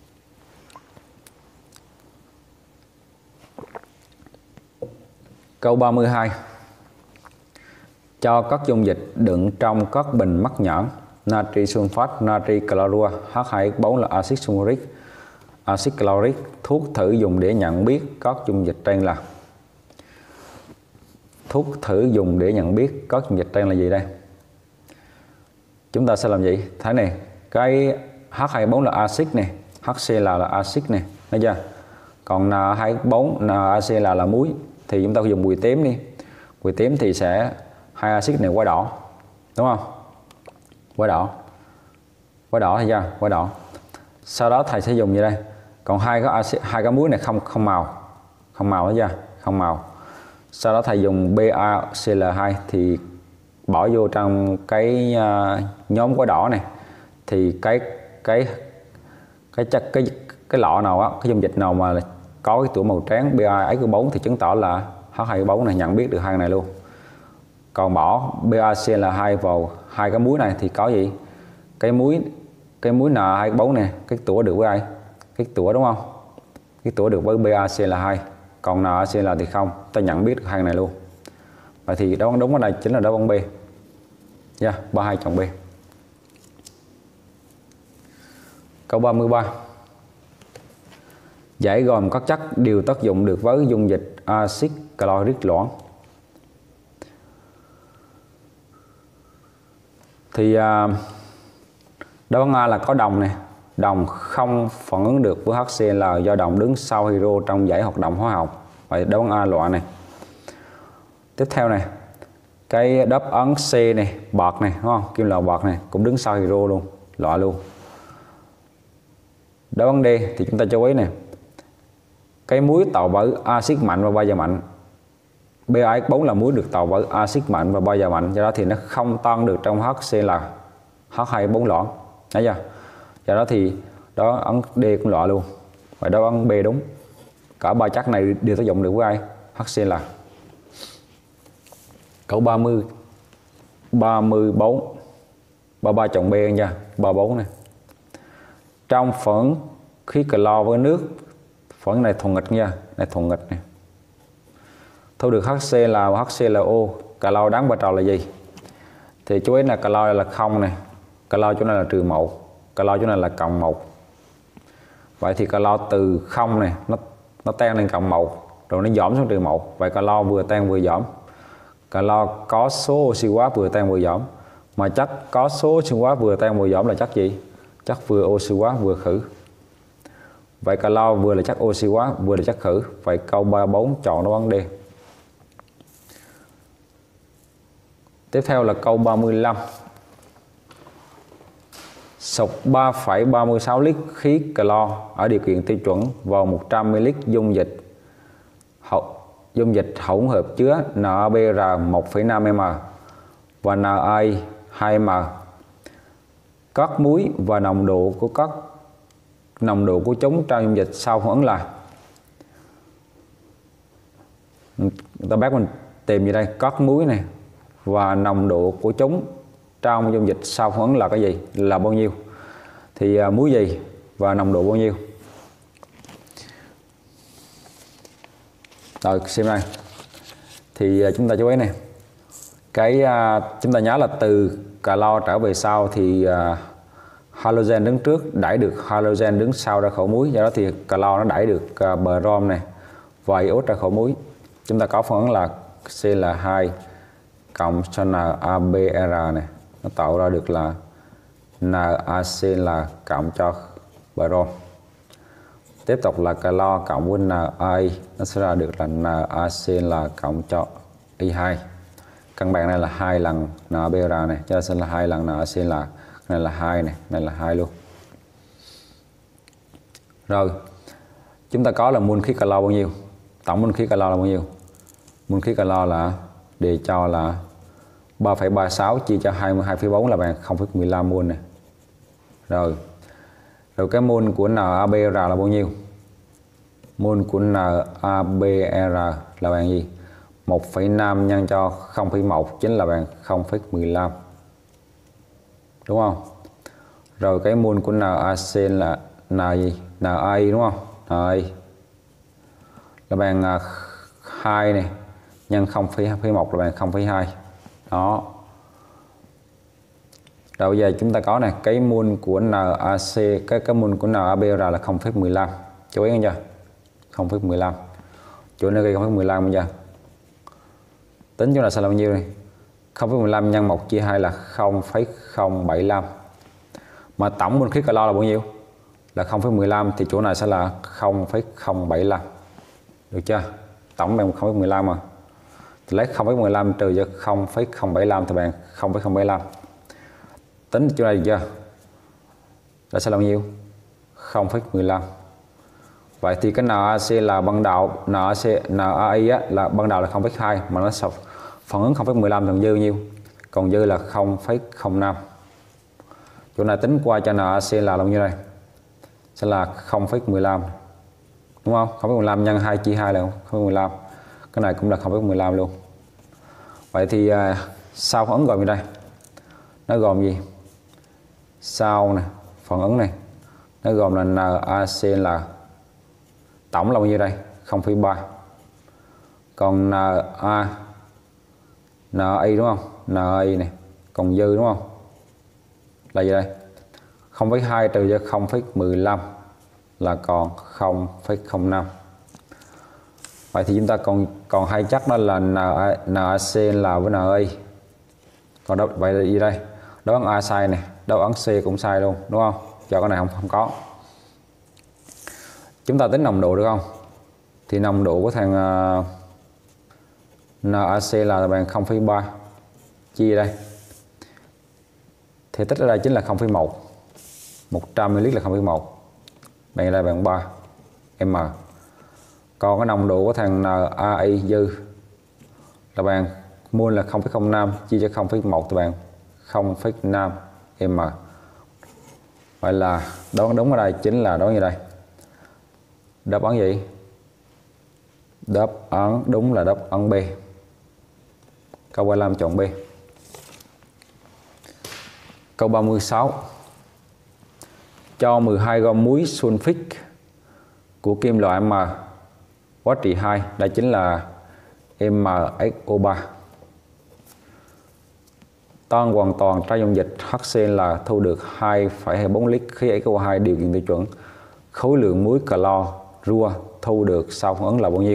Câu ba mươi hai. Cho các dung dịch đựng trong các bình mắc nhẵn natri sulfat, natri clorua, H hai S bốn là axit sulfuric, axit chloric. Thuốc thử dùng để nhận biết các dung dịch trên là. Thuốc thử dùng để nhận biết các dung dịch trên là gì đây? Chúng ta sẽ làm gì? Thế này, cái H hai S bốn là axit này, HCl là axit này, thấy chưa? Còn N hai S bốn, NaCl là muối, thì chúng ta dùng quỳ tím đi. Quỳ tím thì sẽ hai axit này quay đỏ, đúng không? Quay đỏ, quay đỏ thấy chưa? Quay đỏ. Sau đó thầy sẽ dùng gì đây? Còn hai cái axit, hai cái muối này không không màu, không màu thấy chưa? Không màu. Sau đó thầy dùng BaCl hai thì bỏ vô trong cái uh, nhóm quái đỏ này, thì cái cái cái chất cái cái lọ nào á, cái dung dịch nào mà có cái tủa màu trắng ba a bốn thì chứng tỏ là H hai bốn này nhận biết được hai này luôn. Còn bỏ BaCl hai vào hai cái muối này thì có gì? Cái muối cái muối N hai bốn này, cái tủa được với ai? Cái tủa đúng không? Cái tủa được với BaCl hai. Còn NaCl thì không, ta nhận biết được hai này luôn. Vậy thì đáp án đúng ở đây chính là đáp án B. Nha, yeah, ba hai chọn B. Câu ba mươi ba. Giải gồm các chất đều tác dụng được với dung dịch axit chlorhydric loãng. Thì đáp án A là có đồng này. Đồng không phản ứng được với HCl do đồng đứng sau hydro trong giải hoạt động hóa học. Vậy đáp án A loại này. Tiếp theo này, cái đáp án C này, bọt này, đúng không? Kim loại bọt này cũng đứng sau hydro luôn, loại luôn. Đáp án D thì chúng ta chú ý này, cái muối tạo bởi axit mạnh và bazơ mạnh. ba a bốn là muối được tạo bởi axit mạnh và bazơ mạnh, do đó thì nó không tan được trong HCl H hai bốn loãng. Thấy chưa? Do đó thì đó án D cũng loại luôn. Và đáp án B đúng. Cả ba chất này đều tác dụng được với ai? HCl. Câu ba mươi ba mươi bốn. ba mươi ba chọn B nha, ba mươi bốn này. Trong phản ứng khí clo với nước, phản ứng này thuần nghịch nha, này thuần nghịch này. Thu được HCl và HClO, clo đáng vai trò là gì? Thì chú ý là clo là không này, clo chỗ này là trừ một, clo chỗ này là cộng một. Vậy thì clo từ không này nó nó tan lên cộng một, rồi nó giảm xuống trừ một. Vậy clo vừa tan vừa giảm. Clo có số oxy hóa vừa tan vừa giảm. Mà chất có số oxy hóa vừa tan vừa giảm là chất gì? Chất vừa oxy hóa vừa khử. Vậy calo vừa là chất oxy hóa vừa là chất khử. Vậy câu ba mươi bốn chọn đáp án D. Tiếp theo là câu ba mươi lăm. Sục ba phẩy ba mươi sáu lít khí clo ở điều kiện tiêu chuẩn vào một trăm mi li lít dung dịch hậu dung dịch hỗn hợp chứa NaBr một phẩy năm ml và Na hai m. Các muối và nồng độ của các nồng độ của chúng trong dung dịch sau phản ứng là, ta bác mình tìm gì đây, các muối này và nồng độ của chúng trong dung dịch sau phản ứng là cái gì, là bao nhiêu? Thì uh, muối gì và nồng độ bao nhiêu? Rồi xem đây, thì uh, chúng ta chú ý này, cái uh, chúng ta nhớ là từ calo trở về sau thì uh, halogen đứng trước đẩy được halogen đứng sau ra khỏi muối, do đó thì calo nó đẩy được uh, brom này và iốt ra khỏi muối. Chúng ta có phản ứng là C là hai cộng cho NaBr này, nó tạo ra được là NaCl cộng cho brom. Tiếp tục là calo cộng với Na, nó sẽ ra được là NaCl cộng cho i hai. Căn bản này là hai lần NaBr này, cho nên sẽ là hai lần NaCl. Này là hai này, này là hai luôn. Rồi, chúng ta có là mol khí calo bao nhiêu? Tổng mol khí calo là bao nhiêu? Mol khí calo là đề cho là ba phẩy ba mươi sáu chia cho hai mươi hai phẩy bốn là bằng không phẩy mười lăm mol này. Rồi. Rồi cái mol của NaBr là bao nhiêu? Mol của NaBr là bằng gì? một phẩy năm nhân cho không phẩy một chính là bằng không phẩy mười lăm. Đúng không? Rồi cái mol của NaC là Na gì? Na đúng không? Na là bằng hai này nhân không phẩy một là bằng không phẩy hai. Đó. Rồi bây giờ chúng ta có này, cái mol của NaC, cái cái mol của NaBr là không phẩy mười lăm. Chú ý chưa? không phẩy mười lăm. Chỗ này ghi không phẩy mười lăm bây giờ. Tính chỗ này sẽ là bao nhiêu này? không phẩy mười lăm nhân một chia hai là không phẩy không bảy lăm. Mà tổng mol khí calo là bao nhiêu? Là không phẩy mười lăm thì chỗ này sẽ là không phẩy không bảy lăm. Được chưa? Tổng bằng không phẩy mười lăm mà. Thì lấy không phẩy mười lăm trừ cho không phẩy không bảy lăm thì bằng không phẩy không bảy lăm. Tính chỗ này được chưa? Đó sẽ là bao nhiêu? không phẩy mười lăm. Vậy thì cái NaC là ban đầu, NaC, NaI á, là ban đầu là không phẩy hai mà nó sọc phản ứng không phẩy mười lăm còn dư bao nhiêu? Còn dư là không phẩy không năm. Chỗ này tính qua cho NaC là bao nhiêu đây? sẽ là không phẩy mười lăm, đúng không? không phẩy mười lăm nhân hai chia hai là không phẩy mười lăm. Cái này cũng là không phẩy mười lăm luôn. Vậy thì à, sau phản ứng gồm gì đây? Nó gồm gì? Sau này phản ứng này nó gồm là NaC là tổng là bao nhiêu đây? không phẩy ba. Còn Na NaI đúng không? NaI này còn dư đúng không? Là gì đây? không phẩy hai trừ cho không phẩy mười lăm là còn không phẩy không năm. Vậy thì chúng ta còn còn hai chắc đó là NaC là với NaI. Còn đâu vậy là gì đây? Đáp án A sai này, đáp án C cũng sai luôn, đúng không? Cho cái này không không có. Chúng ta tính nồng độ được không? Thì nồng độ của thằng uh, NaC là bằng không phẩy ba chia đây. Thì tích ở đây chính là không phẩy một. một trăm mi li lít là không phẩy một. Bằng đây bằng ba m. Còn cái nồng độ của thằng NaI dư là bằng mol là không phẩy không năm chia cho không phẩy một thì bằng không phẩy năm m. Vậy là đáp án đúng ở đây chính là đó như đây. Đáp án gì? Đáp án đúng là đáp án B. Câu ba mươi lăm chọn B. Câu ba mươi sáu. Cho mười hai gam muối sulfic của kim loại M quá trị hai, đây chính là em ét o ba. Tan hoàn toàn trong dung dịch hát xê en là thu được hai phẩy hai mươi bốn lít khí ét o hai điều kiện tiêu chuẩn. Khối lượng muối clo rua thu được sau phản ứng là bao nhiêu?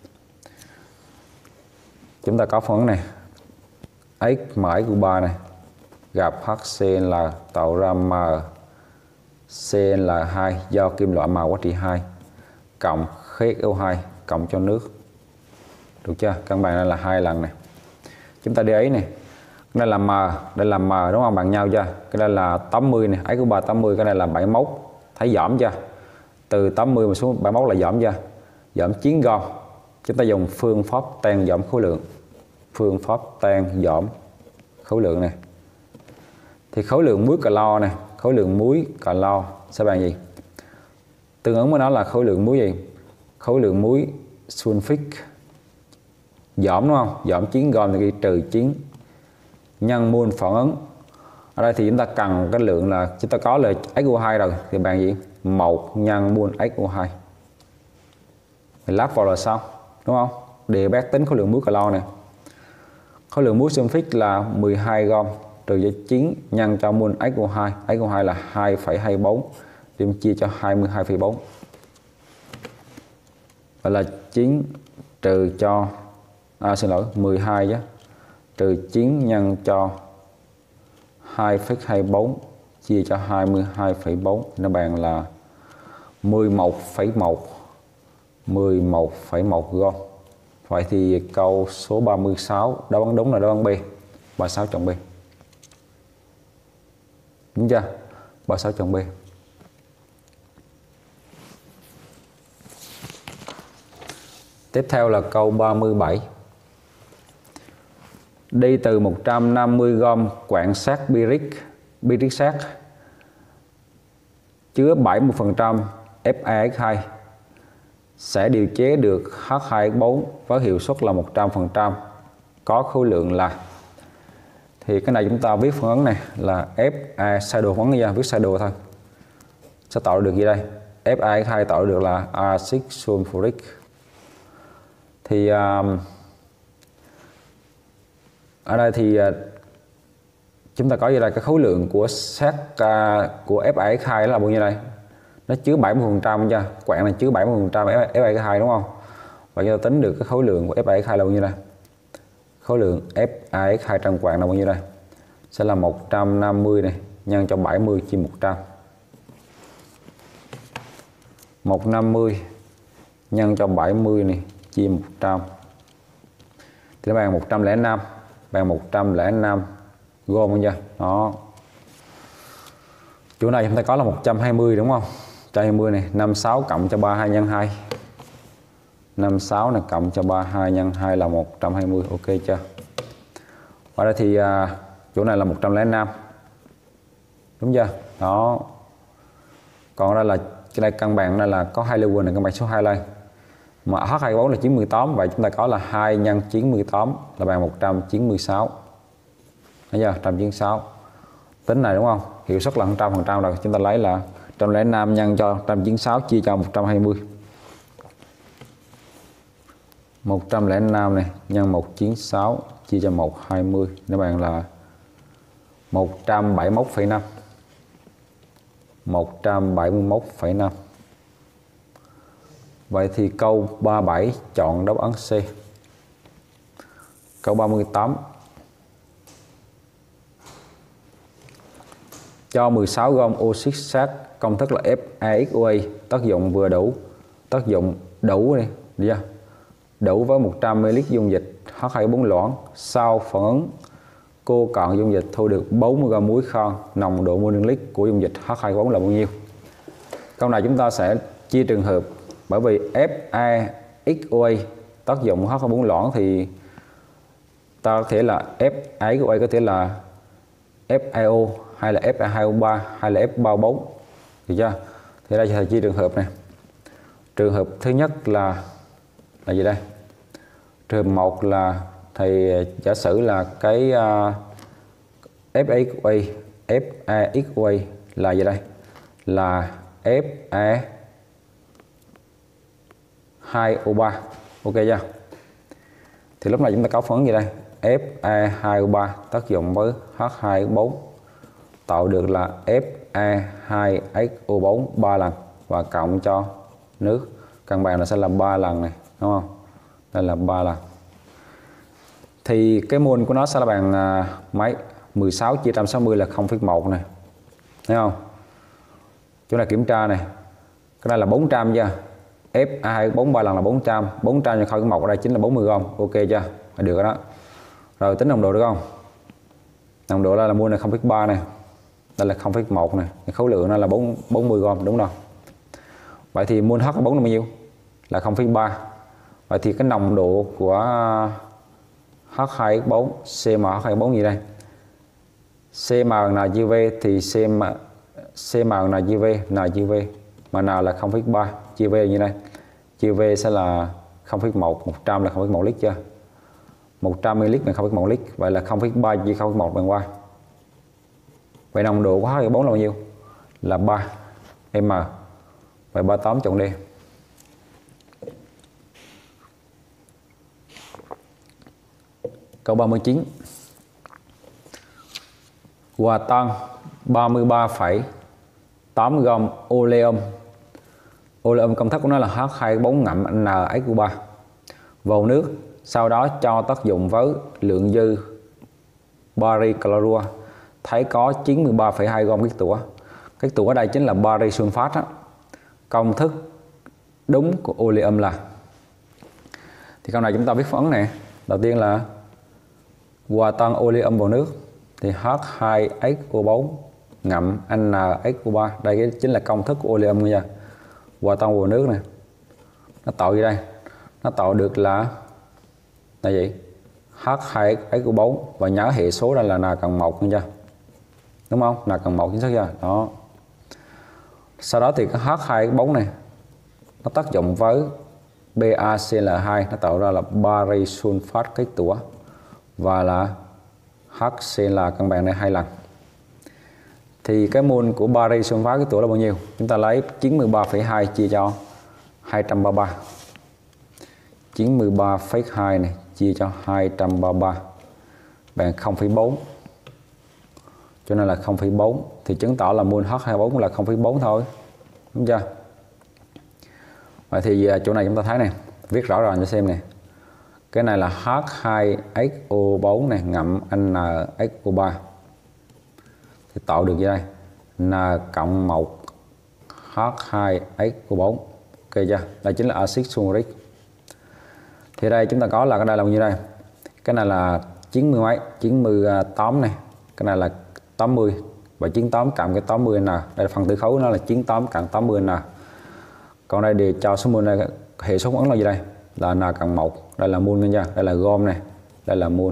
Chúng ta có phản ứng này. X M ét o ba này gặp hát xê en là tạo ra M xê en lờ hai do kim loại M quá trị hai cộng khí ét o hai cộng cho nước. Được chưa? Căn bản này là hai lần này. Chúng ta để ý này. Đây là M, đây là M đúng không? Bằng nhau chưa? Cái đây là tám mươi này, ét o ba tám mươi, cái này là bảy mươi mốt. Thấy giảm chưa? Từ tám mươi mà xuống bảy mươi mốt là giảm chưa? Giảm chín gam. Chúng ta dùng phương pháp tan giảm khối lượng. Phương pháp tan giảm khối lượng này. Thì khối lượng muối clo này, khối lượng muối clo sẽ bằng gì? Tương ứng với nó là khối lượng muối gì? Khối lượng muối sulfic giảm đúng không? Giảm chín gam thì ghi trừ chín nhân mol phản ứng. Ở đây thì chúng ta cần cái lượng là chúng ta có là ét o hai rồi thì bằng gì? một nhân mol ét o hai. Mình lắp vào là sao? Đúng không? Để bác tính khối lượng muối calo này. Khối lượng muối sulfic là mười hai gam trừ cho chín nhân cho mol ét o hai. ét o hai là hai phẩy hai mươi bốn điểm chia cho hai mươi hai phẩy bốn. Vậy là chín trừ cho à, xin lỗi mười hai chứ. Trừ chín nhân cho hai phẩy hai mươi bốn chia cho hai mươi hai phẩy bốn nó bằng là mười một phẩy một mười một phẩy một gam. Vậy thì câu số ba mươi sáu đáp án đúng là đáp án B. ba mươi sáu chọn B. Đúng chưa? ba mươi sáu chọn B. Tiếp theo là câu ba mươi bảy. Đi từ một trăm năm mươi gam quặng sắt piric, piric sắt chứa bảy mươi phần trăm ép a ét hai sẽ điều chế được hát hai ét bốn với hiệu suất là một trăm phần trăm, có khối lượng là. Thì cái này chúng ta viết phản ứng này là ép a sai đồ phản ứng ra, viết sai đồ thôi. Sẽ tạo được gì đây? ép a ét hai tạo được là axit sulfuric. Thì um, ở đây thì uh, chúng ta có gì đây? Cái khối lượng của sắt uh, của ép a ét hai là bao nhiêu đây? Nó chứa bảy mươi phần trăm chưa? Quặng này chứa bảy mươi phần trăm ép a ét hai đúng không? Và chúng ta tính được cái khối lượng của ép a ét hai là bao nhiêu đây? Khối lượng ép a ét hai trong quặng là bao nhiêu đây? Sẽ là một trăm năm mươi này nhân cho bảy mươi chia một trăm. một trăm năm mươi nhân cho bảy mươi này chia một trăm. Thì nó bằng một trăm lẻ năm, bằng một trăm lẻ năm gom không chưa? Đó. Chỗ này chúng ta có là một trăm hai mươi đúng không? một trăm hai mươi này, năm mươi sáu cộng cho ba mươi hai nhân hai. năm mươi sáu này cộng cho ba mươi hai nhân hai là một trăm hai mươi, ok chưa? Ở đây thì à, chỗ này là một trăm lẻ năm. Đúng chưa? Đó. Còn đây là Trên đây cân bằng đây là có hai lưu huỳnh này, cân bằng số hai đây. Mà H hai mươi bốn là chín mươi tám, vậy chúng ta có là hai nhân chín mươi tám là bằng một trăm chín mươi sáu. Thấy chưa? một trăm chín mươi sáu. Tính này đúng không? Hiệu suất là một trăm phần trăm rồi. Chúng ta lấy là một trăm lẻ năm nhân cho một trăm chín mươi sáu chia cho một trăm hai mươi. một trăm lẻ năm này nhân một trăm chín mươi sáu chia cho một trăm hai mươi, nó bằng là một trăm bảy mươi mốt phẩy năm. một trăm bảy mươi mốt phẩy năm. Vậy thì câu ba mươi bảy chọn đáp án C. Câu ba mươi tám. Cho mười sáu gam oxit sắt, công thức là F A X O A, tác dụng vừa đủ, tác dụng đủ đi, đi đủ với một trăm mi li lít dung dịch H hai mươi bốn loãng. Sau phản ứng cô cạn dung dịch thu được bốn mươi gam muối khan, nồng độ mol lít của dung dịch H hai mươi bốn là bao nhiêu? Câu này chúng ta sẽ chia trường hợp, bởi vì F A X O A tác dụng H hai mươi bốn loãng thì ta có thể là F A X O A có thể là F A O hay là F A hai O ba hay là F ba O bốn, được chưa? Thì đây sẽ chia trường hợp này. Trường hợp thứ nhất là là gì đây? Trường hợp một là thầy giả sử là cái uh, F A X O A F A X O A là gì đây? Là F A hai O ba, ok chưa? Thì lúc này chúng ta có phản ứng gì đây? F A hai O ba tác dụng với H hai O bốn tạo được là F A hai X O bốn ba lần và cộng cho nước, cân bằng là sẽ là ba lần này, đúng không? Đây là ba lần. Thì cái mol của nó sẽ là bằng uh, mấy? mười sáu chia một trăm sáu mươi là không phẩy một này. Thấy không? Chúng ta kiểm tra này. Cái này là bốn trăm chưa? F A hai O bốn ba lần là bốn trăm. bốn trăm nhân không phẩy một ở đây chính là bốn mươi gam. Ok chưa? Được rồi đó. Rồi tính nồng độ được không? Nồng độ đây là mol này không phẩy ba này. Đây là không phẩy một này. Khối lượng nó là bốn mươi gam, đúng không? Vậy thì mol H hai mươi bốn là bao nhiêu? Là không phẩy ba. Vậy thì cái nồng độ của H hai O bốn, C M H hai mươi bốn gì đây? C M N chia V thì C M C M N chia V, N chia V, mà N là không phẩy ba, chia V như đây. Chia V sẽ là không phẩy một, một trăm là không phẩy một lít chưa? một trăm mi li lít bằng không phẩy một lít, vậy là không phẩy ba chia không phẩy một bằng ba. Vậy nồng độ của H hai mươi bốn là bao nhiêu? Là ba M. Vậy ba mươi tám chọn D. Câu ba mươi chín. Hòa tan ba mươi ba phẩy tám gam oleum. Oleum công thức của nó là H hai mươi bốn ngậm N X O ba vào nước, sau đó cho tác dụng với lượng dư bari clorua, thấy có chín mươi ba phẩy hai gam kết tủa. Kết tủa ở đây chính là bari sulfat á. Công thức đúng của oleum là, thì câu này chúng ta viết phản ứng này. Đầu tiên là hòa tan oleum vào nước thì H hai X O bốn ngậm N X O ba, đây chính là công thức của oleum nha. Hòa tan vào nước này, nó tạo gì đây? Nó tạo được là là gì? H hai X O bốn, và nhớ hệ số đây là N cần một nha, đúng không? N cần một chính xác chưa? Đó. Sau đó thì cái H hai O bốn này nó tác dụng với BaCl hai, nó tạo ra là bari sulfat kết tủa, và là HCl cân bằng này hai lần. Thì cái mol của bari sulfat kết tủa là bao nhiêu? Chúng ta lấy chín mươi ba phẩy hai chia cho hai trăm ba mươi ba. chín mươi ba phẩy hai này chia cho hai trăm ba mươi ba bằng không phẩy bốn. Cho nên là không phẩy bốn, thì chứng tỏ là mol H hai mươi bốn là không phẩy bốn thôi. Đúng chưa? Vậy thì chỗ này chúng ta thấy này, viết rõ ràng cho xem này. Cái này là H hai X O bốn này ngậm N X O ba thì tạo được gì đây? N cộng một H hai X O bốn. Ok chưa? Đây chính là axit sulfuric. Thì đây chúng ta có là cái đây là bao nhiêu đây? Cái này là chín mươi mấy, chín mươi tám này. Cái này là tám mươi. Và chín mươi tám cộng cái tám mươi N. Đây là phần tử khối nó là chín mươi tám cộng tám mươi N. Còn đây để cho số mol này, hệ số phản ứng là gì đây? Là N cộng một. Đây là mol nha. Đây là gom này. Đây là mol.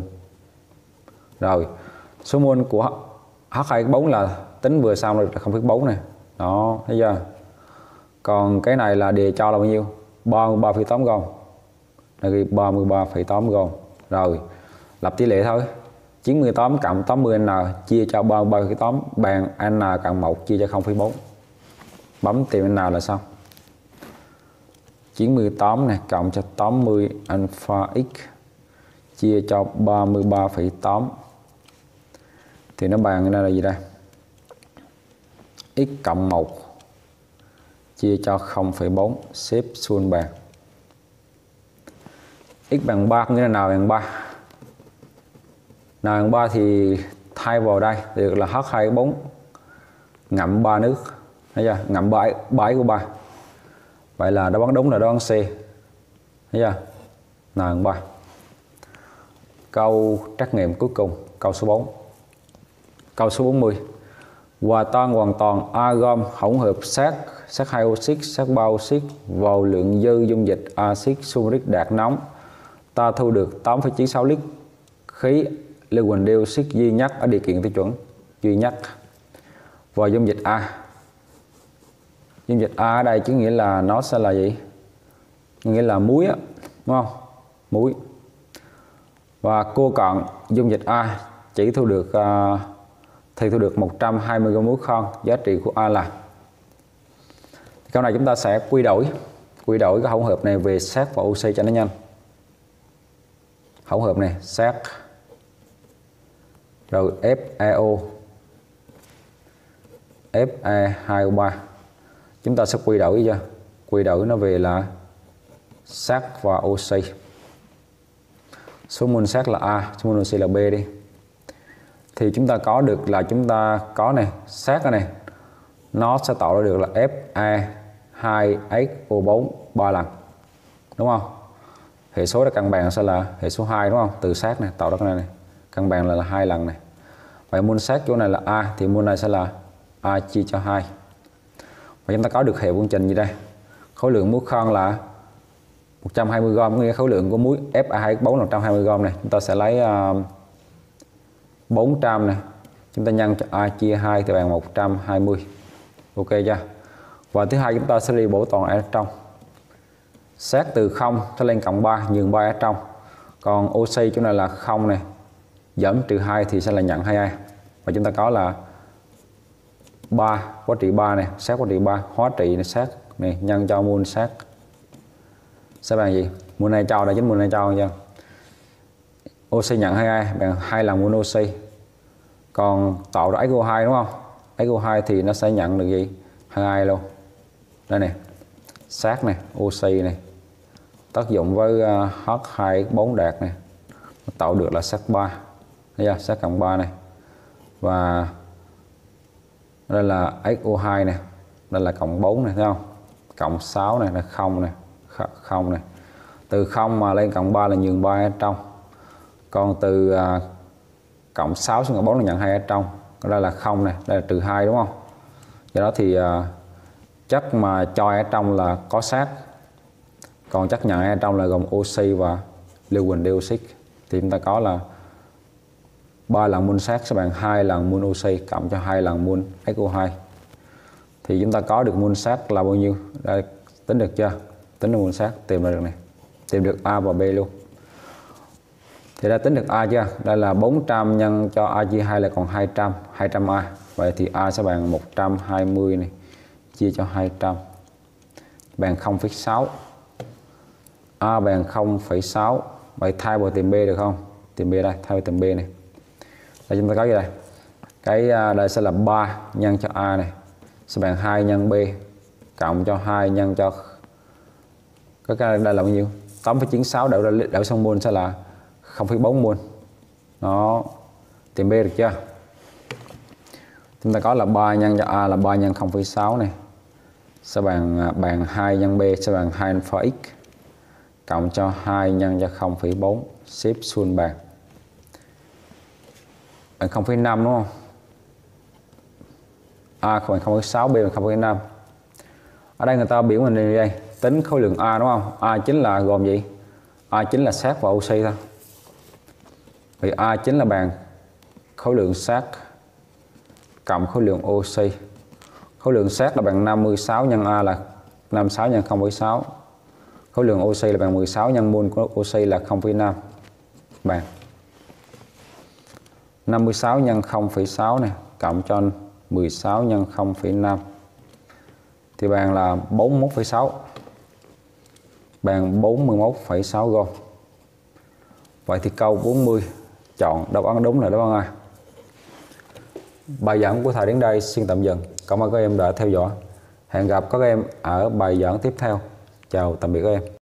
Rồi, số mol của H hai O bốn là tính vừa xong là không phẩy bốn này. Đó, thấy chưa? Còn cái này là đề cho là bao nhiêu? ba mươi ba phẩy tám gam. Đây ghi ba mươi ba phẩy tám gam. Rồi, lập tỷ lệ thôi. chín mươi tám cộng tám mươi N chia cho ba mươi ba phẩy tám bằng N cộng một chia cho không phẩy bốn. Bấm tìm N là xong. chín mươi tám này cộng cho tám mươi alpha x chia cho ba mươi ba phẩy tám thì nó bằng cái này là gì đây? X cộng một chia cho không phẩy bốn, xếp xuôn bàn. X bằng ba nghĩa là nào bằng ba. Nào bằng ba thì thay vào đây được là H hai bốn ngậm ba nước. Thấy chưa? Ngậm bãi bãi của ba. Vậy là đáp án đúng là đáp án C. Thấy chưa? Nào bằng ba. Câu trắc nghiệm cuối cùng, câu số bốn. Câu số bốn mươi. Hòa tan hoàn toàn argon hỗn hợp sắt, sắt hai oxit, sắt ba oxit vào lượng dư dung dịch axit sulfuric đạt nóng. Ta thu được tám phẩy chín sáu lít khí lưu huỳnh dioxit duy nhất ở điều kiện tiêu chuẩn duy nhất. Và dung dịch A. Dung dịch A ở đây chứ nghĩa là nó sẽ là gì? Nghĩa là muối á, đúng không? Muối. Và cô cạn dung dịch A chỉ thu được uh, thì thu được một trăm hai mươi gam muối khoan, giá trị của A là. Câu này chúng ta sẽ quy đổi quy đổi cái hỗn hợp này về sắt và oxy cho nó nhanh. Hỗn hợp này sắt rồi F e O F e hai O ba. Chúng ta sẽ quy đổi chưa? Quy đổi nó về là sắt và oxy. Số mol sắt là A, số mol oxy là B đi. Thì chúng ta có được là chúng ta có này, sắt này nó sẽ tạo ra được là F e hai S O bốn ba lần. Đúng không? Hệ số đã cân bằng sẽ là hệ số hai đúng không? Từ sắt này tạo ra cái này này. Cân bằng là, là hai lần này. Vậy mol sắt chỗ này là A thì mol này sẽ là A chia cho hai. Và chúng ta có được hệ phương trình gì đây? Khối lượng muối khoan là một trăm hai mươi gam, nghĩa khối lượng của muối F e hai S bốn là một trăm hai mươi gam này. Chúng ta sẽ lấy uh, bốn trăm này, chúng ta nhân cho A chia hai thì bằng một trăm hai mươi. Ok chưa? Và thứ hai chúng ta sẽ đi bổ toàn ở trong. Sắt từ không sẽ lên cộng ba, nhường ba ở trong. Còn oxy chỗ này là không này, giảm trừ hai thì sẽ là nhận hai A. Và chúng ta có là ba, hóa trị ba này, sắt hóa trị ba, hóa trị này, sắt này nhân cho mol sắt sẽ bằng gì? Mol này cho là chính mol này cho chưa? Oxy nhận hai A bằng hai lần mol oxy. Còn tạo ra ét o hai đúng không? ét o hai thì nó sẽ nhận được gì? hai A luôn. Đây này. Sắt này, oxy này. Tác dụng với H hai S bốn đạt này. Nó tạo được là sắt ba. Thấy chưa? Sắt cộng ba này. Và đây là ét o hai này. Đây là cộng bốn này thấy không? Cộng sáu này là không này, không này. Từ không mà lên cộng ba là nhường ba ở trong. Còn từ uh, cộng sáu xuống cộng bốn là nhận hai ở trong. Còn đây là không này, đây là trừ hai đúng không? Do đó thì uh, chất mà cho ở trong là có sắt. Còn chất nhận ở trong là gồm oxy và lưu huỳnh dioxit. Thì chúng ta có là ba lần mol sắt sẽ bằng hai lần mol oxy cộng cho hai lần mol ét o hai. Thì chúng ta có được mol sắt là bao nhiêu? Đây, tính được chưa? Tính được mol sắt, tìm ra được này. Tìm được A và B luôn. Thì đã tính được A chưa? Đây là bốn trăm nhân cho A chia hai là còn hai trăm, hai trăm A. Vậy thì A sẽ bằng một trăm hai mươi này chia cho hai trăm bằng không phẩy sáu. A bằng không phẩy sáu. Vậy thay vào tìm B được không? Tìm B đây, thay vào tìm B này. Đây chúng ta có gì đây? Cái đây sẽ là ba nhân cho A này sẽ bằng hai nhân B cộng cho hai nhân cho cái đây là bao nhiêu? tám phẩy chín sáu đảo ra đảo xong mol sẽ là không phẩy bốn mol. Nó tìm B được chưa? Chúng ta có là ba nhân cho A là ba nhân không phẩy sáu này sẽ bằng bằng hai nhân B sẽ bằng hai alpha x cộng cho hai nhân cho không phẩy bốn xếp xuôn bàn. Bằng không phẩy năm đúng không? A bằng không phẩy sáu, B bằng không phẩy năm. Ở đây người ta biểu mình như đây, tính khối lượng A đúng không? A chính là gồm gì? A chính là sắt và oxy thôi. Vì A chính là bằng khối lượng sắt cộng khối lượng oxy. Khối lượng sắt là bằng năm mươi sáu nhân A là năm mươi sáu nhân không phẩy sáu. Khối lượng oxy là bằng mười sáu nhân mol của oxy là không phẩy năm. Bằng năm mươi sáu nhân không phẩy sáu này cộng cho mười sáu nhân không phẩy năm thì bằng là bốn mươi mốt phẩy sáu. Bằng bốn mươi mốt phẩy sáu gam. Vậy thì câu bốn mươi chọn đáp án đúng là đáp án A. Bài giảng của thầy đến đây xin tạm dừng. Cảm ơn các em đã theo dõi. Hẹn gặp các em ở bài giảng tiếp theo. Chào tạm biệt các em.